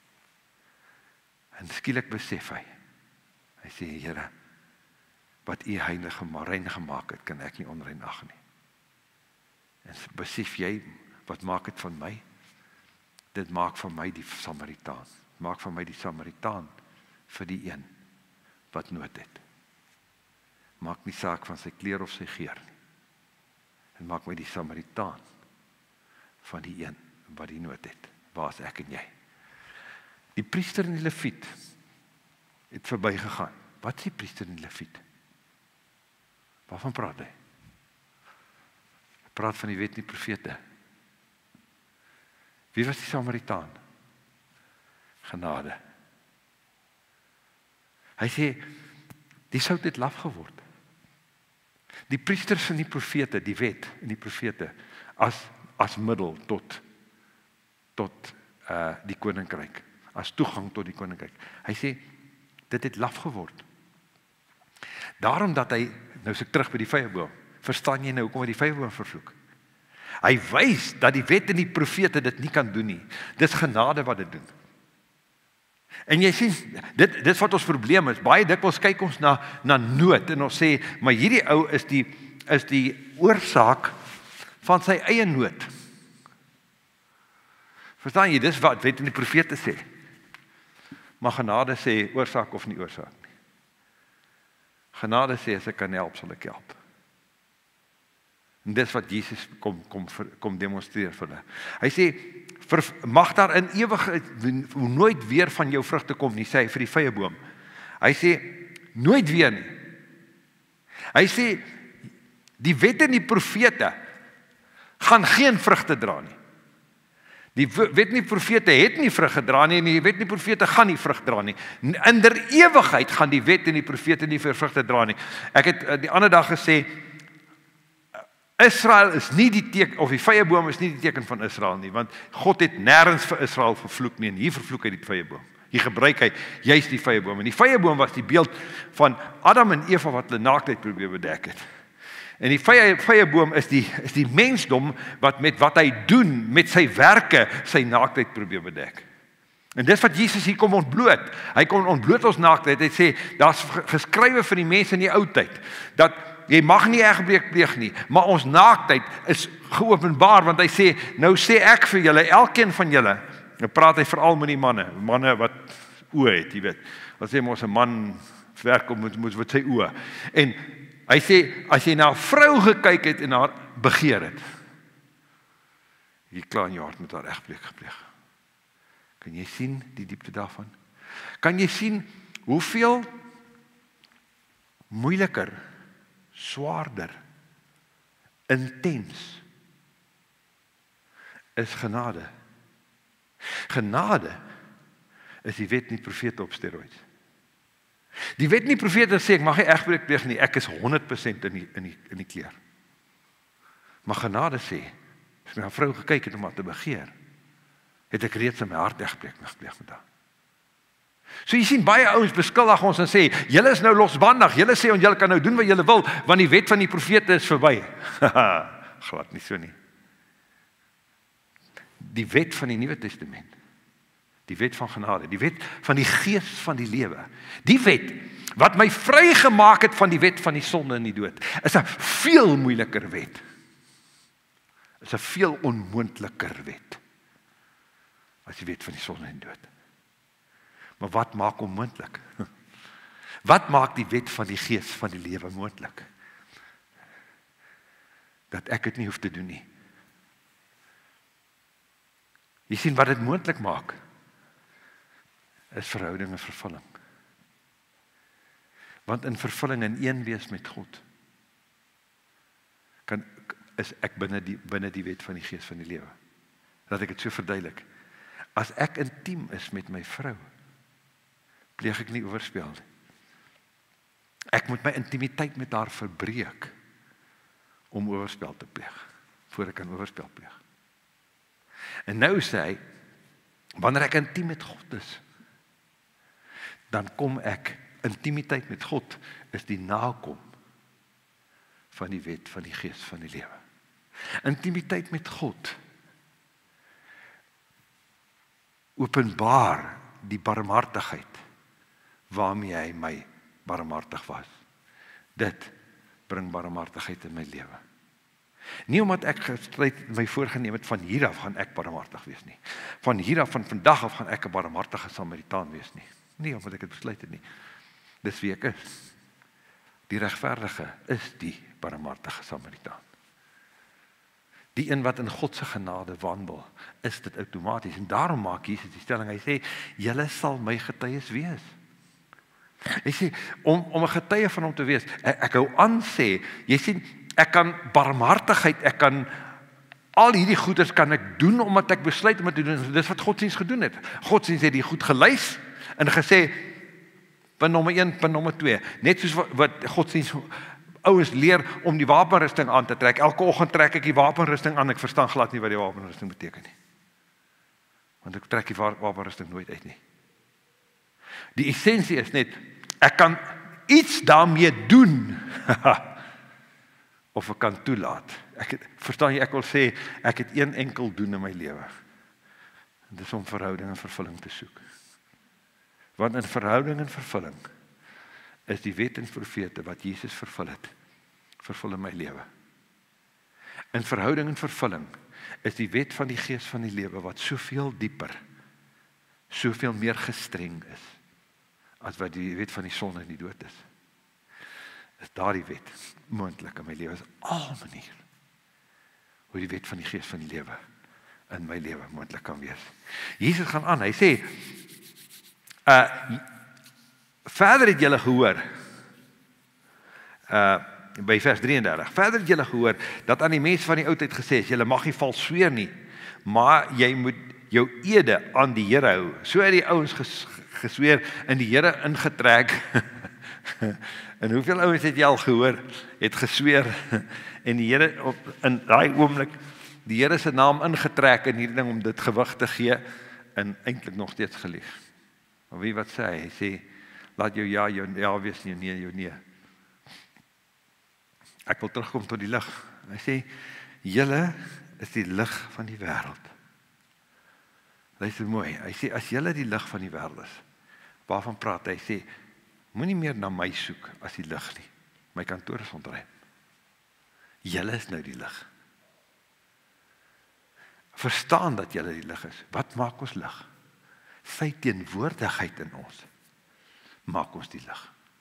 En skielik besef hy, hy sê, Here, wat u heilig gemaak, rein gemaak het, kan ek nie onrein ag nie. En besef jy, wat maak het van my? Dit maak van my die Samaritaan. Maak van my die Samaritaan vir die een wat nood het. Maak nie saak van sy kleur of sy geur nie. En maak my die Samaritaan van die een wat die nood het. Waar is ek en jy? Die priester en die leviet het verbygegaan. Wat is die priester en die leviet? Waarvan praat hy? Hy praat van die wet en die profete. Wie was die Samaritaan? Genade. Hy sê, die sout het laf geword. Die priesters en die profete, die wet en die profete, as, as middel tot, tot uh, die koninkryk, as toegang tot die koninkryk. Hy sê, dit het laf geword. Daarom dat hy, nou is ek terug by die vyeboom, verstaan jy nou hoekom hy die vyeboom vervloek? Hy wys dat die wet en die profete dit nie kan doen nie. Dis genade wat dit doen. En jy sien, dit, dit wat ons probleem is, baie dikwels kyk ons na, na nood, en ons sê, maar hierdie ou is die, is die oorsaak van sy eie nood. Verstaan jy, dis wat wet en die profete sê. Maar genade sê, oorsaak of nie oorsaak nie. Genade sê, as ek kan help, sal ek help. En dis wat Jesus kom, kom, kom demonstreer vir hulle. Hy sê, vir, mag daar in ewigheid nooit weer van jou vrugte kom nie, sê hy vir die vyeboom. Hy sê, nooit weer nie. Hy sê, die wet en die profete gaan geen vrugte dra nie. Die wet en die profete het nie vrug gedra nie, en die wet en die profete gaan nie vrug dra nie. In der ewigheid gaan die wet en die profete nie vir vrugte dra nie. Ek het die ander dag gesê, Israel is nie die teken, of die vyeboom is nie die teken van Israel nie, want God het nêrens vir Israel vervloek nie, en hier vervloek hy die vyeboom. Hier gebruik hy juist die vyeboom. En die vyeboom was die beeld van Adam en Eva wat hulle naaktheid probeer bedek het. En die vye, vyeboom is die, is die mensdom wat met wat hy doen, met sy werke, sy naaktheid probeer bedek. En dis wat Jesus hier kom ontbloot. Hy kom ontbloot ons naaktheid. Hy sê, daar's geskrywe vir die mense in die ou tyd, dat jy mag nie egbreek pleeg nie, maar ons naaktheid is geopenbaar, want hy sê, nou sê ek vir julle, elkeen van julle, nou praat hy veral met die manne, manne wat oë het, jy weet, wat sê ons 'n man werk om moet, moet wat sy oë, en hy sê, as jy na 'n vrou gekyk het en haar begeer het, jy klaar in jou hart met haar egbreek gepleeg. Kan jy sien die diepte daarvan? Kan jy sien hoeveel moeiliker, swaarder, intens is genade. Genade is die wet nie profete op steroids. Die wet nie profete sê, ek mag nie egbreek pleeg nie, ek is honderd persent in die, in die, in die kleer. Maar genade sê, as my na 'n vrou gekyk het om haar te begeer, het ek reeds in my hart egbreek gepleeg met haar. So jy sien, baie ouens beskuldig ons en sê, julle is nou losbandig, julle sê, julle kan nou doen wat julle wil, want die wet van die profete is verby. Glad nie so nie. Die wet van die Nuwe Testament, die wet van genade, die wet van die gees van die lewe, die wet wat my vrygemaak het van die wet van die sonde en die dood, is 'n veel moeiliker wet. Is 'n veel onmoontliker wet as die wet van die sonde en dood. Maar wat maak hom moontlik? Wat maak die wet van die gees van die lewe moontlik? Dat ek dit nie hoef te doen nie. Jy sien wat dit moontlik maak, is verhouding en vervulling. Want in vervulling in een wees met God, kan, is ek binne die, binne die wet van die gees van die lewe. Dat ek dit so verduidelik. As ek intiem is met my vrou, pleeg ek nie oorspel nie. Ek moet my intimiteit met haar verbreek om oorspel te pleeg, voor ek kan oorspel pleeg. En nou sê hy, wanneer ek intiem met God is, dan kom ek, intimiteit met God is die nakom van die wet van die gees van die lewe. Intimiteit met God openbaar die barmhartigheid waarmee hy my barmhartig was. Dit bring barmhartigheid in my lewe. Nie omdat ek gestryd my voorgenem het van hier af gaan ek barmhartig wees nie. Van hier af, van vandag af gaan ek 'n barmhartige Samaritaan wees nie. Nie omdat ek het besluit het nie. Dis wie ek is. Die regverdige is die barmhartige Samaritaan. Die een wat in God se genade wandel, is dit outomaties. En daarom maak Jesus die stelling, hy sê, julle sal my getuies wees. Hy sê, om, om 'n getuie van hom te wees, ek, ek hou aan sê, jy sien, ek kan barmhartigheid, ek kan al hierdie goeders kan ek doen, omdat ek besluit om dit te doen. Dis wat Godsdienst gedoen het. Godsdienst het die goed gelys, en gesê, punt nommer een, punt nommer twee, net soos wat, wat Godsdienst ouens leer om die wapenrusting aan te trek. Elke oggend trek ek die wapenrusting aan, ek verstaan glad nie wat die wapenrusting beteken nie. Want ek trek die wapenrusting nooit uit nie. Die essensie is net, ek kan iets daarmee doen, of ek kan toelaat. Ek het, verstaan jy, ek wil sê, ek het een enkel doen in my lewe. En dis om verhouding en vervulling te soek. Want in verhouding en vervulling, is die wet en profete wat Jesus vervul het, vervul in my lewe. In verhouding en vervulling, is die wet van die gees van die lewe, wat soveel dieper, soveel meer gestreng is, as wat die wet van die sonde en die dood is. Is daardie wet moontlik in my lewe, is al manier, hoe die wet van die gees van die lewe, in my lewe moontlik kan wees. Jesus gaan aan, hy sê, uh, verder het julle gehoor, uh, by vers drieëndertig, verder het julle gehoor, dat aan die mense van die oudheid gesê is, julle mag nie vals sweer nie, maar jy moet jou ede aan die Here hou. So het die ouens ges, gesweer, in die Here ingetrek, en hoeveel ouens het jy al gehoor, het gesweer, en die Here, op, in daai oomblik, die Here se naam ingetrek in hierdie ding, om dit gewig te gee, en eintlik nog steeds gelieg. Maar wie wat sê hy? Hy sê, laat jou ja, jou ja wees, nie, nee, jou nee. Ek wil terugkom tot die lig. Hy sê, julle is die lig van die wêreld. Luister mooi, hy sê, as julle die lig van die wêreld is, waarvan praat hy? Hy sê, moenie meer na my soek as die lig nie. My kantoor is ontruim. Julle is nou die lig. Verstaan dat julle die lig is. Wat maak ons lig? Sy teenwoordigheid in ons maak ons die lig.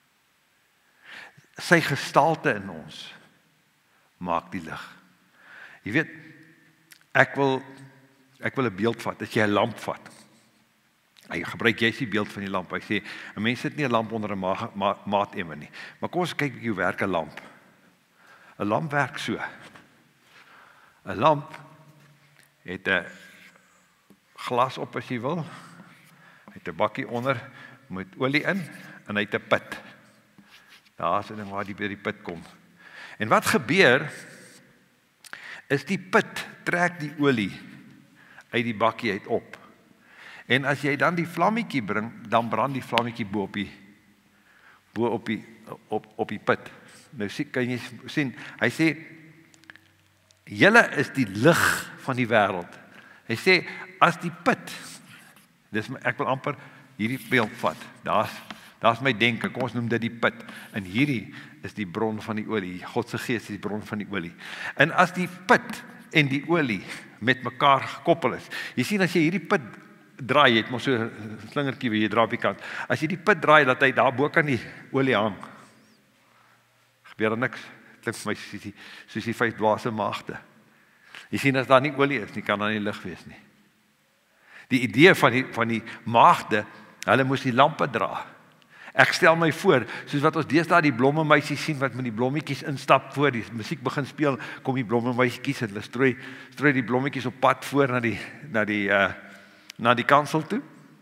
Sy gestalte in ons maak die lig. Jy weet, ek wil ek wil 'n beeld vat, as jy 'n lamp vat. Hy gebruik jy die beeld van die lamp. Hy sê, 'n mens sit nie 'n lamp onder 'n ma ma maatemmer nie. Maar kom ons kyk bietjie hoe werk 'n lamp. 'n Lamp werk so. 'n Lamp het 'n glas op as jy wil. Hy het 'n bakkie onder met olie in en hy het 'n put. Daar is 'n ding waar die by die put kom. En wat gebeur is die put trek die olie uit die bakkie uit op. En as jy dan die vlammetjie bring, dan brand die vlammetjie bo op die bo op die op op die put. Nou sien kan jy sien, hy sê julle is die lig van die wêreld. Hy sê as die put, dis ek wil amper hierdie beeld vat. Daar's daar's my denke, kom ons noem dit die put. En hierdie is die bron van die olie. God se gees is die bron van die olie. En as die put en die olie met mekaar gekoppel is. Jy sien as jy hierdie put draai, jy het mos so 'n slingertjie waar jy draai op die kant. As jy die put draai, dat hy daar bo kan die olie hang. Gebeur er niks. Klink vir my soos die, soos die vyf dwaase maagde. Jy sien as daar nie olie is nie, kan daar nie lig wees nie. Die idee van die van die maagde, hulle moes die lampe dra. Ek stel my voor, soos wat ons deesdae die blomme meisies sien wat met die blommetjies instap voor die musiek begin speel, kom die blomme meisietjies en hulle strooi strooi die blommetjies op pad voor na die na die uh na die kansel toe.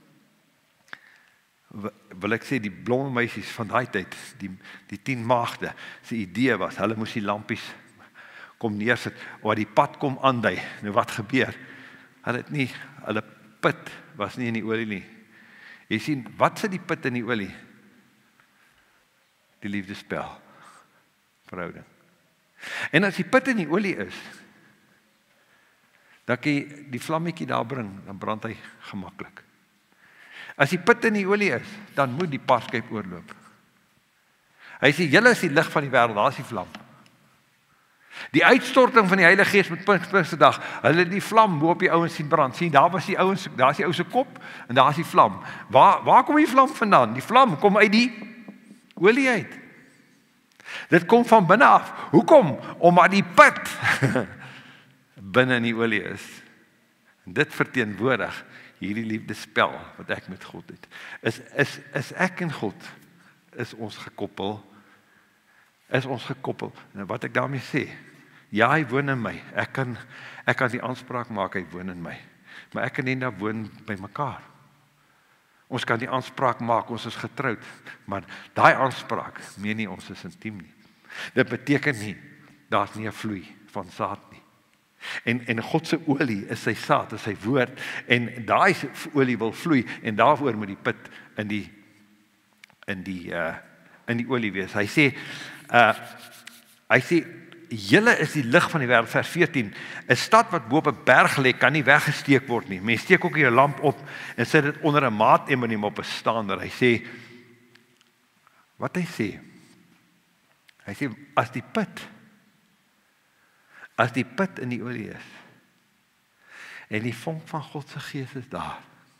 Wil ek sê die blomme meisies van daai tyd, die die tien maagde, se idee was hulle moes die lampies kom neersit waar die pad kom aandui. Nou wat gebeur? Hulle het nie hulle put was nie in die olie nie. Jy sien, wat sit die put in die olie? Die liefdespel, verhouding. En as die put in die olie is, dan kan jy die vlammetjie daar bring, dan brand hy gemaklik. As die put in die olie is, dan moet die parskyp oorloop. Hy sê, julle is die lig van die wêreld, daar is die vlam. Die uitstorting van die Heilige Gees met Pinksterdag, hulle het die vlam bo op die ouens sien brand. Sien, daar was die ouens, daar is die ou se kop en daar is die vlam. Waar waar kom die vlam vandaan? Die vlam kom uit die olie uit. Dit kom van binne af. Hoekom? Omdat die put binne in die olie is. En dit verteenwoordig hierdie liefdespel wat ek met God het. Is is is ek en God is ons gekoppel. Is ons gekoppel. En wat ek daarmee sê, ja, hy woon in my. Ek kan ek kan die aanspraak maak hy woon in my. Maar ek en Nenda woon by mekaar. Ons kan die aanspraak maak ons is getroud, maar daai aanspraak meen nie ons is intiem nie. Dit beteken nie daar's nie 'n vloei van saad nie. En, en God se olie is sy saad, is sy woord, en daai olie wil vloei, en daarvoor moet die put in die, in die, uh, in die olie wees. Hy sê, uh, hy sê, julle is die lig van die wêreld, vers veertien, 'n stad wat bo op 'n berg lê, kan nie weggesteek word nie. Mens steek ook nie 'n lamp op, en sit dit onder 'n maatemmer nie, maar op 'n staander. Hy sê, wat hy sê, hy sê, as die put, as die put in die olie is, en die vonk van God se gees is daar,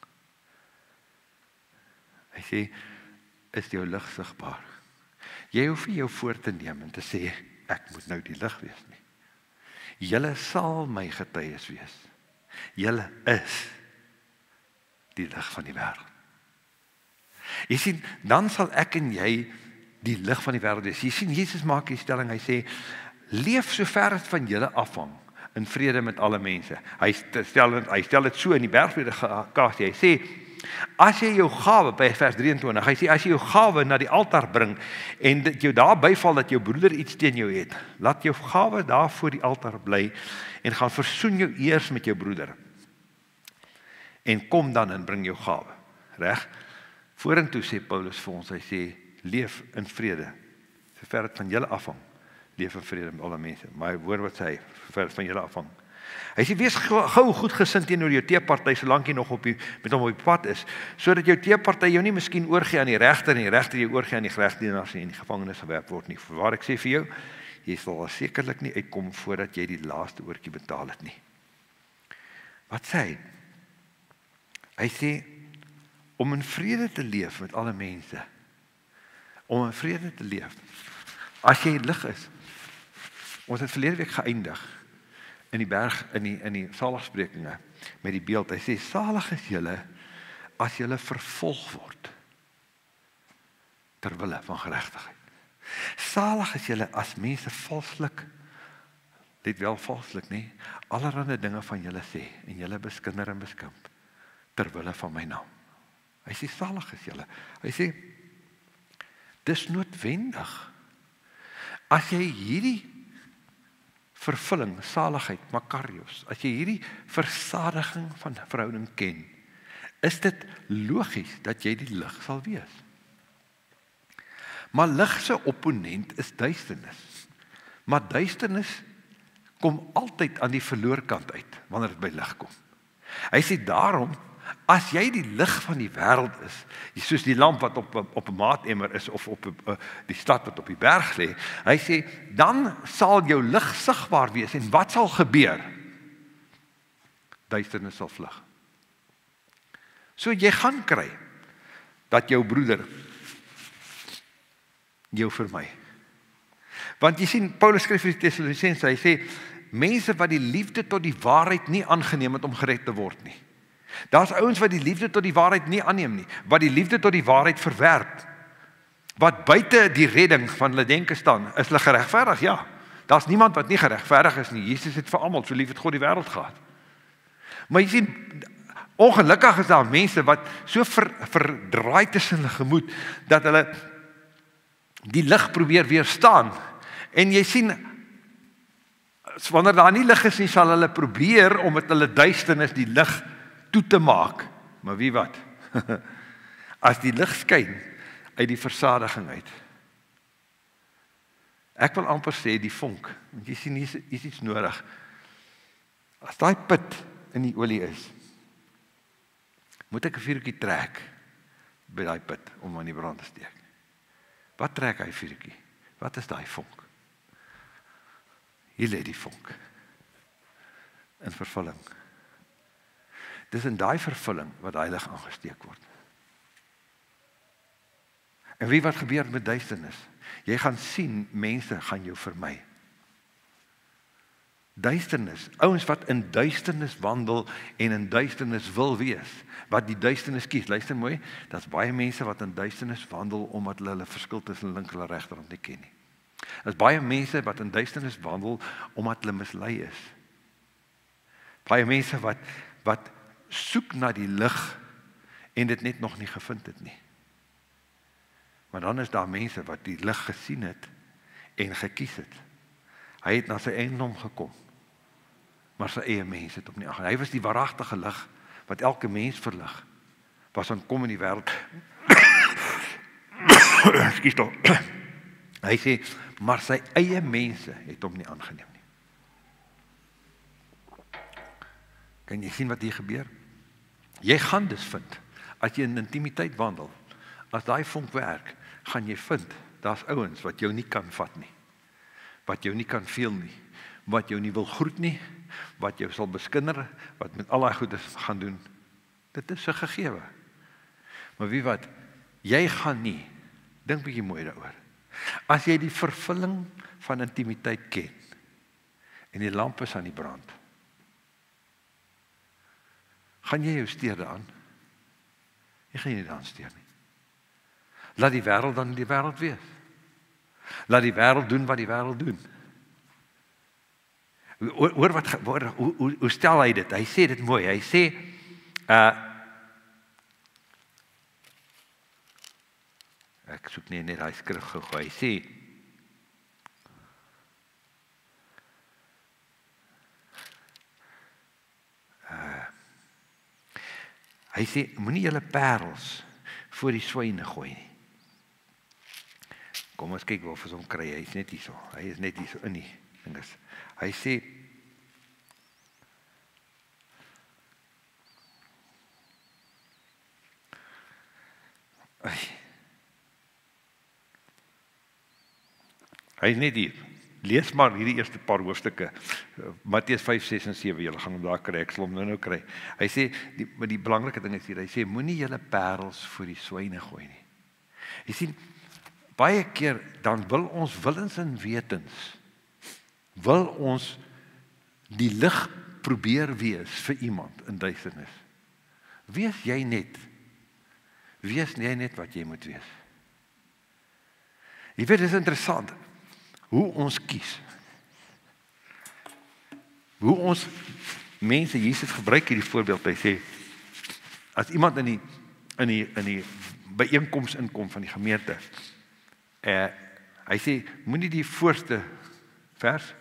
hy sê, is jou lig sigbaar. Jy hoef nie jou voor te neem en te sê, ek moet nou die lig wees nie. Julle sal my getuies wees. Julle is die lig van die wêreld. Jy sien, dan sal ek en jy die lig van die wêreld wees. Jy sien, Jesus maak die stelling, hy sê, leef so ver het van julle afhang, in vrede met alle mense. Hy stel, hy stel dit so in die bergpredikasie, hy sê, as jy jou gawe, by vers drieëntwintig, hy sê, as jy jou gawe na die altaar bring, en dit jou daar byval dat jou broeder iets teen jou het, laat jou gawe daar voor die altaar bly, en gaan versoen jou eers met jou broeder, en kom dan en bring jou gawe, reg? Vorentoe sê Paulus vir ons, hy sê, leef in vrede, so ver het van julle afhang, leef in vrede met alle mense, maar hoor wat sê hy, ver van julle afhang. Hy sê, wees gou goed gesind teenoor jou teeparty, solank jy nog op die, met hom op die pad is, sodat jou teeparty jou nie miskien oorgee aan die regter, en die regter jou oorgee aan die geregtsdienaars en die gevangenis gewerp word nie. Waar ek sê vir jou, jy sal sekerlik nie uitkom voordat jy die laaste oortjie betaal het nie. Wat sê hy? Hy sê, om in vrede te leef met alle mense, om in vrede te leef, as jy lig is, ons het verlede week geëindig, in die berg, in die, in die saligsprekinge, met die beeld, hy sê, salig is julle, as julle vervolg word, ter wille van geregtigheid. Salig is julle, as mense valslik, dit wel valslik nie, allerhande dinge van julle sê, en julle beskinder en beskimp, ter wille van my naam. Hy sê, salig is julle. Hy sê, dis noodwendig, as jy hierdie vervulling, saligheid, makarios, as jy hierdie versadiging van verhouding ken, is dit logies dat jy die lig sal wees. Maar lig se opponent is duisternis. Maar duisternis kom altyd aan die verloorkant uit, wanneer dit by lig kom. Hy sê daarom, as jy die lig van die wêreld is, soos die lamp wat op, op 'n maatemmer is, of op uh, die stad wat op die berg lê, hy sê, dan sal jou lig sigbaar wees, en wat sal gebeur? Duisternis sal vlug. So jy gaan kry, dat jou broeder jou vermy. Want jy sien, Paulus skryf vir die Tessalonisense, hy sê, mense wat die liefde tot die waarheid nie aangeneem het om gered te word nie. Daar's ouens wat die liefde tot die waarheid nie aanneem nie, wat die liefde tot die waarheid verwerp, wat buite die redding van hulle denke staan, is hulle geregverdig, ja. Daar's niemand wat nie geregverdig is nie, Jesus het vir almal, so lief het God die wêreld gehad. Maar jy sien, ongelukkig is daar mense wat so ver, verdraai tussen hulle gemoed, dat hulle die lig probeer weerstaan, en jy sien, wanneer daar nie lig is nie, sal hulle probeer, om met hulle duisternis die lig toe te maak, maar wie wat? As die lig skyn uit die versadiging uit. Ek wil amper sê die vonk, want jy sien, hier is, hier is iets nodig. As daai put in die olie is, moet ek 'n vuurtjie trek by daai put om aan die brand te steek. Wat trek hy vuurtjie? Wat is daai vonk? Hier lê die vonk in vervulling. Dis in daai vervulling wat heilig aangesteek word. En wie wat gebeur met duisternis? Jy gaan sien, mense gaan jou vermy. Duisternis, ouens wat in duisternis wandel en in duisternis wil wees, wat die duisternis kies, luister mooi, daar's baie mense wat in duisternis wandel omdat hulle hulle verskil tussen linker en regterhand nie ken nie. Daar's baie mense wat in duisternis wandel omdat hulle mislei is. Baie mense wat wat soek na die lig en dit net nog nie gevind het nie. Maar dan is daar mense wat die lig gesien het en gekies het. Hy het na sy eindom gekom. maar sy eie mense het hom nie aangeneem. Hy was die waaragtige lig wat elke mens verlig. Was aan kom in die wêreld. Ekskuus tog. Hy sê, maar sy eie mense het hom nie aangeneem nie. Kan jy sien wat hier gebeur? Jy gaan dus vind, as jy in intimiteit wandel, as daai vonk werk, gaan jy vind, daar's ouens wat jou nie kan vat nie, wat jou nie kan veel nie, wat jou nie wil groet nie, wat jou sal beskinder, wat met al daai goedes gaan doen. Dit is 'n gegewe. Maar wie wat, jy gaan nie, dink bietjie mooi daaroor, as jy die vervulling van intimiteit ken, en die lamp is aan die brand, gaan jy jou steur daaraan? Jy gaan nie daaraan steur nie. Laat die wêreld dan die wêreld wees. Laat die wêreld doen wat die wêreld doen. Hoor wat, hoor, hoe, hoe, hoe stel hy dit? Hy sê dit mooi, hy sê, uh, ek soek nie net hy skrif gou, hy sê, uh, hy sê, moenie julle parels voor die swyne gooi nie. Kom ons kyk of ons hom kry, hy is net hier so, hy is net hier so in die dinges. Hy sê, Ai. Hy is net hier. Lees maar hierdie eerste paar hoofstukke. Matteus vyf, ses en sewe, julle gaan hom daar kry, ek sal hom nou nou kry. Hy sê, die, maar die belangrike ding is hier, hy sê, moenie julle parels voor die swyne gooi nie. Jy sien, baie keer, dan wil ons willens en wetens, wil ons die lig probeer wees vir iemand in duisternis. Wees jy net, wees jy net wat jy moet wees. Jy weet, dit is interessant, hoe ons kies. Hoe ons mense, Jesus gebruik hierdie voorbeeld, hy sê, as iemand in die, in die, in die byeenkoms inkom van die gemeente, eh, hy sê, moenie die voorste vers,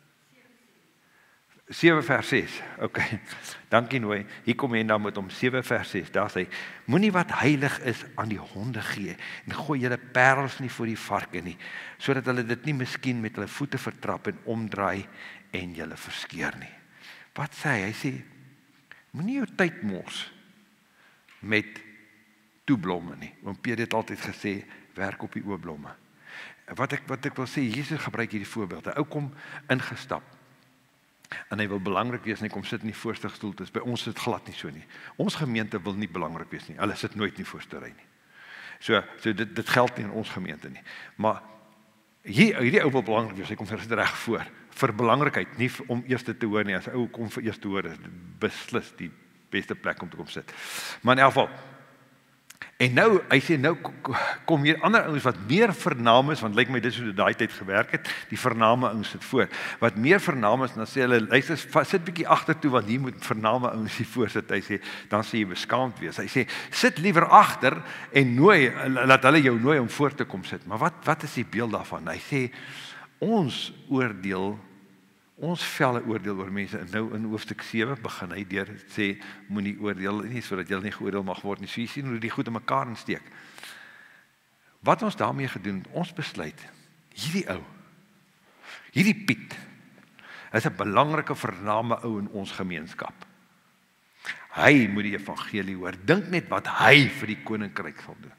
sewe vers ses, ok, dankie Nooi, hier kom hy dan met hom, sewe vers ses, daar sê, moenie wat heilig is aan die honde gee, en gooi julle parels nie voor die varke nie, sodat hulle dit nie miskien met hulle voete vertrap en omdraai en julle verskeer nie. Wat sê hy? Hy sê, moenie jou tyd mors met toeblomme nie, want Peter het altyd gesê, werk op die oorblomme. Wat ek, wat ek wil sê, Jesus gebruik hierdie voorbeeld, 'n ou kom ingestap, en hy wil belangrik wees, en hy kom sit in die voorste stoel, dus by ons is dit glad nie so nie. Ons gemeente wil nie belangrik wees nie, hulle sit nooit in die voorste ry nie. So, so dit, dit geld nie in ons gemeente nie. Maar, hier, hierdie ou wil belangrik wees, hy kom sit reg voor, vir belangrikheid, nie om eerste te hoor nie, as ou kom vir eerste hoor, is beslis die beste plek om te kom sit. Maar in elk geval, en nou, hy sê, nou kom hier ander ouens wat meer vernaam is, want lyk my dit so daai tyd gewerk het, die vername ouens sit voor, wat meer vernaam is, dan sê hulle, luister, sit bietjie agtertoe, want hier moet vername ouens hier voor sit, hy sê, dan sê jy beskaamd wees, hy sê, sit liever agter, en nooi, laat hulle jou nooi om voor te kom sit, maar wat, wat is die beeld daarvan? Hy sê, ons oordeel, ons velle oordeel oor mense, en nou in hoofstuk sewe begin hy deur sê, moenie oordeel nie, sodat jy nie geoordeel mag word nie, so jy sien hoe die goed in mekaar insteek. Wat ons daarmee gedoen, ons besluit, hierdie ou, hierdie Piet, is 'n belangrike vername ou in ons gemeenskap. Hy moet die evangelie hoor, dink net wat hy vir die koninkryk sal doen.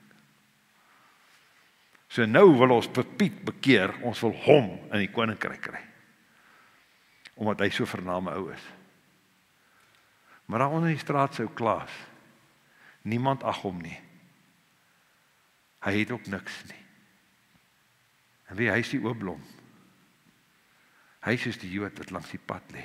So nou wil ons vir Piet bekeer, ons wil hom in die koninkryk kry. Omdat hy so vername ou is. Maar daar onder die straat sou Klaas, niemand ag hom nie. Hy het ook niks nie. En wie, hy is die oorblom. Hy is soos die Jood wat langs die pad lê.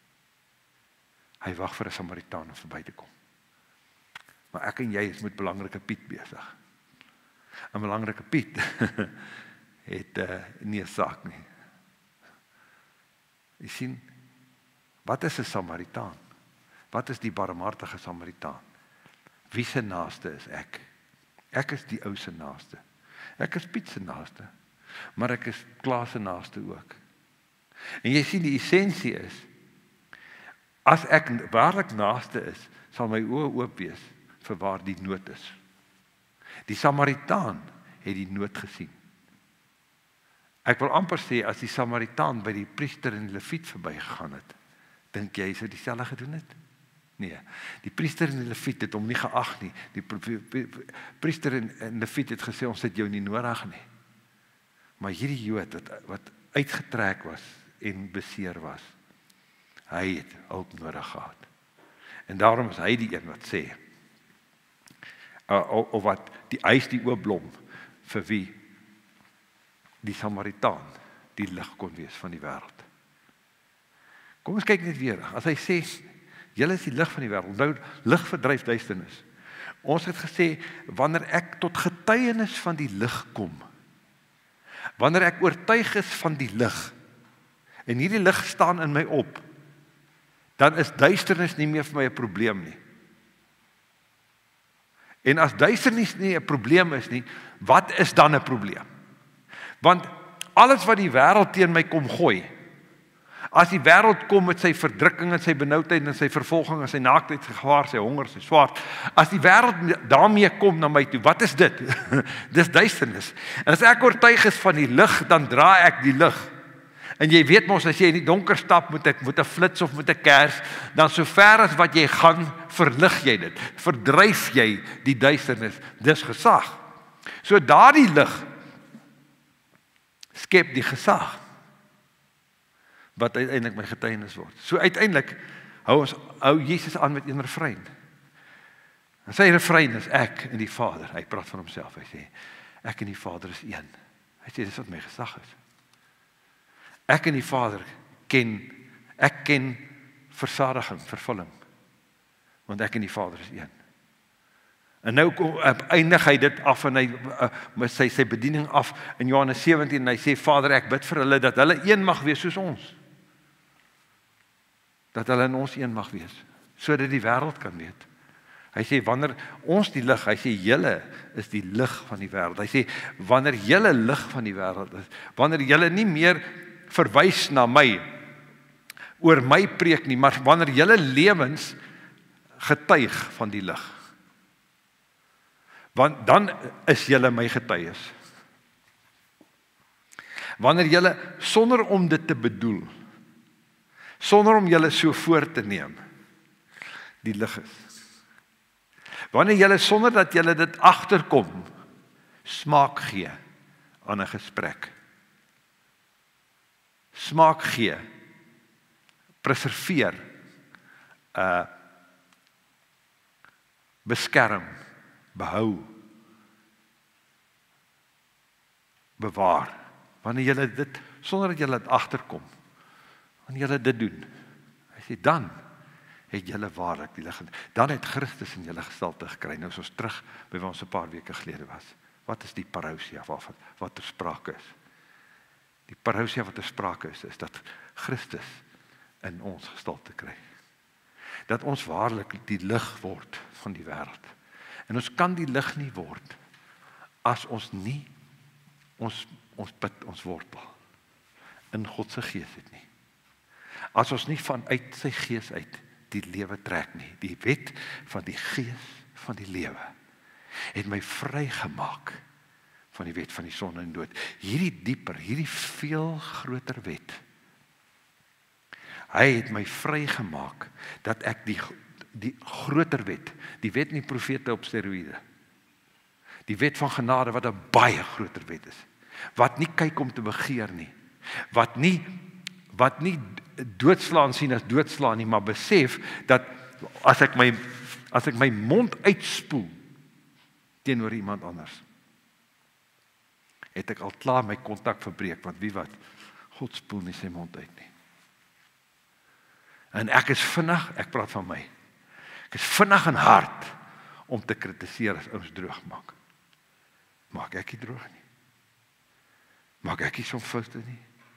Hy wag vir 'n Samaritaan om verby te kom. Maar ek en jy is met belangrike Piet besig. 'n Belangrike Piet het uh, nie 'n saak nie. Jy sien, wat is 'n Samaritaan? Wat is die barmhartige Samaritaan? Wie se naaste is ek? Ek is die ou se naaste. Ek is Piet se naaste, maar ek is Klaas se naaste ook. En jy sien, die essensie is, As ek waarlik naaste is, sal my oë oop wees vir waar die nood is. Die Samaritaan het die nood gesien. Ek wil amper sê, as die Samaritaan by die priester en die leviet verbygegaan het, dink jy hy sou dieselfde gedoen het? Nee, die priester en die leviet het hom nie geag nie. Die priester en leviet het gesê, ons het jou nie nodig nie. Maar hierdie Jood wat, wat uitgetrek was en beseer was, hy het hulp nodig gehad. En daarom is hy die een wat sê, uh, of wat die eis die oopblom vir wie die Samaritaan die lig kon wees van die wêreld. Kom ons kyk net weer. As hy sê, julle is die lig van die wêreld. Nou, lig verdryf duisternis. Ons het gesê, wanneer ek tot getuienis van die lig kom, wanneer ek oortuig is van die lig, en hierdie lig staan in my op, dan is duisternis nie meer vir my 'n probleem nie. En as duisternis nie 'n probleem is nie, wat is dan 'n probleem? Want alles wat die wêreld teen my kom gooi, as die wêreld kom met sy verdrukking en sy benoudheid en sy vervolging en sy naaktheid, sy gevaar, sy honger, sy swaard, as die wêreld daarmee kom na my toe, wat is dit? Dis duisternis. En as ek oortuig is van die lig, dan dra ek die lig. En jy weet mos, as jy in die donker stap met 'n met 'n flits of met 'n kers, dan so ver as wat jy gaan, verlig jy dit. Verdryf jy die duisternis. Dis gesag. So daardie lig skep die gesag wat uiteindelik my getuienis word. So uiteindelik hou ons hou Jesus aan met een refrein. En sy refrein is ek en die Vader. Hy praat van homself. Hy sê ek en die Vader is een. Hy sê dis wat my gesag is. Ek en die Vader ken ek ken versadiging, vervulling. Want ek en die Vader is een. En nou eindig hy dit af en hy uh, sy sy bediening af in Johannes sewentien en hy sê Vader, ek bid vir hulle dat hulle een mag wees soos ons. Dat hulle in ons een mag wees, sodat die wêreld kan weet. Hy sê wanneer ons die lig, hy sê julle is die lig van die wêreld. Hy sê wanneer julle lig van die wêreld is, wanneer julle nie meer verwys na my, oor my preek nie, maar wanneer julle lewens getuig van die lig. Want dan is julle my getuies. Wanneer julle sonder om dit te bedoel, sonder om julle so voor te neem, die lig is. Wanneer julle sonder dat julle dit agterkom, smaak gee aan 'n gesprek. Smaak gee, preserveer, uh, beskerm, behou, bewaar. Wanneer julle dit, sonder dat julle dit agterkom, wanneer julle dit doen, hy sê, dan het julle waarlik die lig, dan het Christus in julle gestalte gekry. Nou is ons terug by waar ons 'n paar weke gelede was. Wat is die parousia waarvan wat ter sprake is? Die parousia wat ter sprake is, is dat Christus in ons gestalte kry. Dat ons waarlik die lig word van die wêreld. En ons kan die lig nie word as ons nie ons ons bid, ons wortel in God se gees het nie. As ons nie vanuit sy gees uit die lewe trek nie. Die wet van die gees van die lewe het my vrygemaak van die wet van die sonde en dood. Hierdie dieper, hierdie veel groter wet. Hy het my vrygemaak dat ek die die groter wet, die wet nie profete op steroïde. Die wet van genade wat 'n baie groter wet is. Wat nie kyk om te begeer nie. Wat nie wat nie doodslaan sien as doodslaan nie, maar besef dat as ek my as ek my mond uitspoel teenoor iemand anders, het ek al klaar my kontak verbreek, want wie wat, God spoel nie sy mond uit nie. En ek is vinnig, ek praat van my, ek is vinnig en hard om te kritiseer as ons droog maak. Maak ek nie droog nie. Maak ek nie soms foute nie.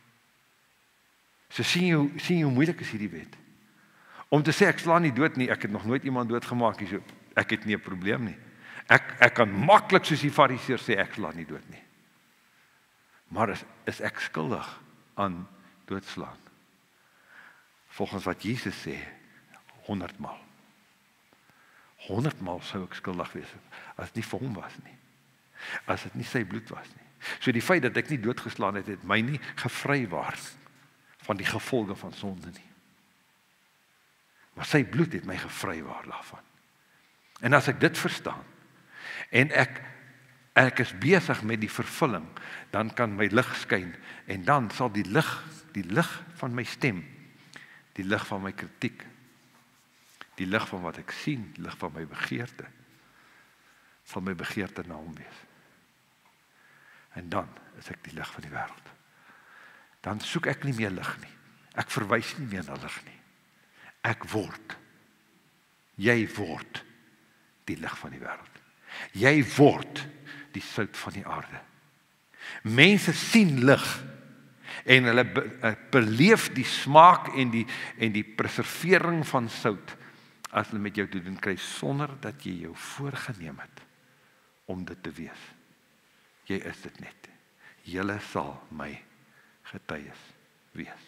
So sien jy, sien jy hoe moeilik is hierdie wet. Om te sê ek slaan nie dood nie, ek het nog nooit iemand doodgemaak nie, so ek het nie 'n probleem nie. Ek ek kan maklik soos die Fariseërs sê ek slaan nie dood nie. Maar is, is ek skuldig aan doodslaan? Volgens wat Jesus sê, honderd maal. honderd maal sou ek skuldig wees, as dit nie vir hom was nie. As dit nie sy bloed was nie. So die feit dat ek nie doodgeslaan het, het my nie gevrywaar van die gevolge van sonde nie. Maar sy bloed het my gevrywaar daarvan. En as ek dit verstaan, en ek, ek is besig met die vervulling, dan kan my lig skyn, en dan sal die lig, die lig van my stem, die lig van my kritiek, die lig van wat ek sien, die lig van my begeerte, sal my begeerte na hom wees. En dan is ek die lig van die wêreld. Dan soek ek nie meer lig nie. Ek verwys nie meer na lig nie. Ek word. Jy word die lig van die wêreld. Jy word die sout van die aarde. Mense sien lig en hulle be, beleef die smaak en die en die preservering van sout as hulle met jou te doen kry sonder dat jy jou voorgenem het om dit te wees. Jy is dit net. Julle sal my getuies wees.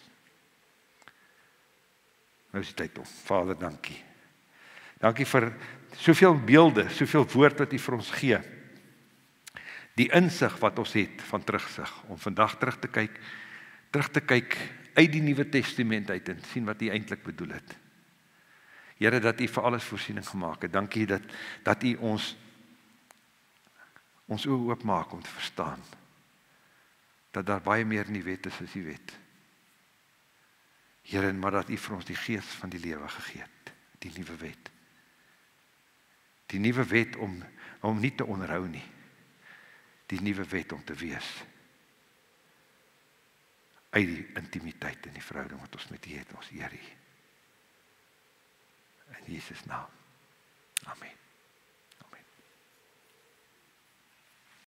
Nou is die tyd om. Vader, dankie. Dankie vir soveel beelde, soveel woord wat U vir ons gee. Die insig wat ons het van terugsig, om vandag terug te kyk, terug te kyk uit die Nuwe Testament uit en sien wat U eintlik bedoel het. Here, dat U vir alles voorsiening gemaak het. Dankie dat dat U ons ons oë oopmaak om te verstaan dat daar baie meer in die wet is as die wet. Here, maar dat U vir ons die gees van die lewe gegee het, die nuwe wet. Die nuwe wet om om nie te onderhou nie. Die nuwe wet om te wees. Uit die intimiteit en die verhouding wat ons met U het, ons eer U. In Jesus naam. Amen.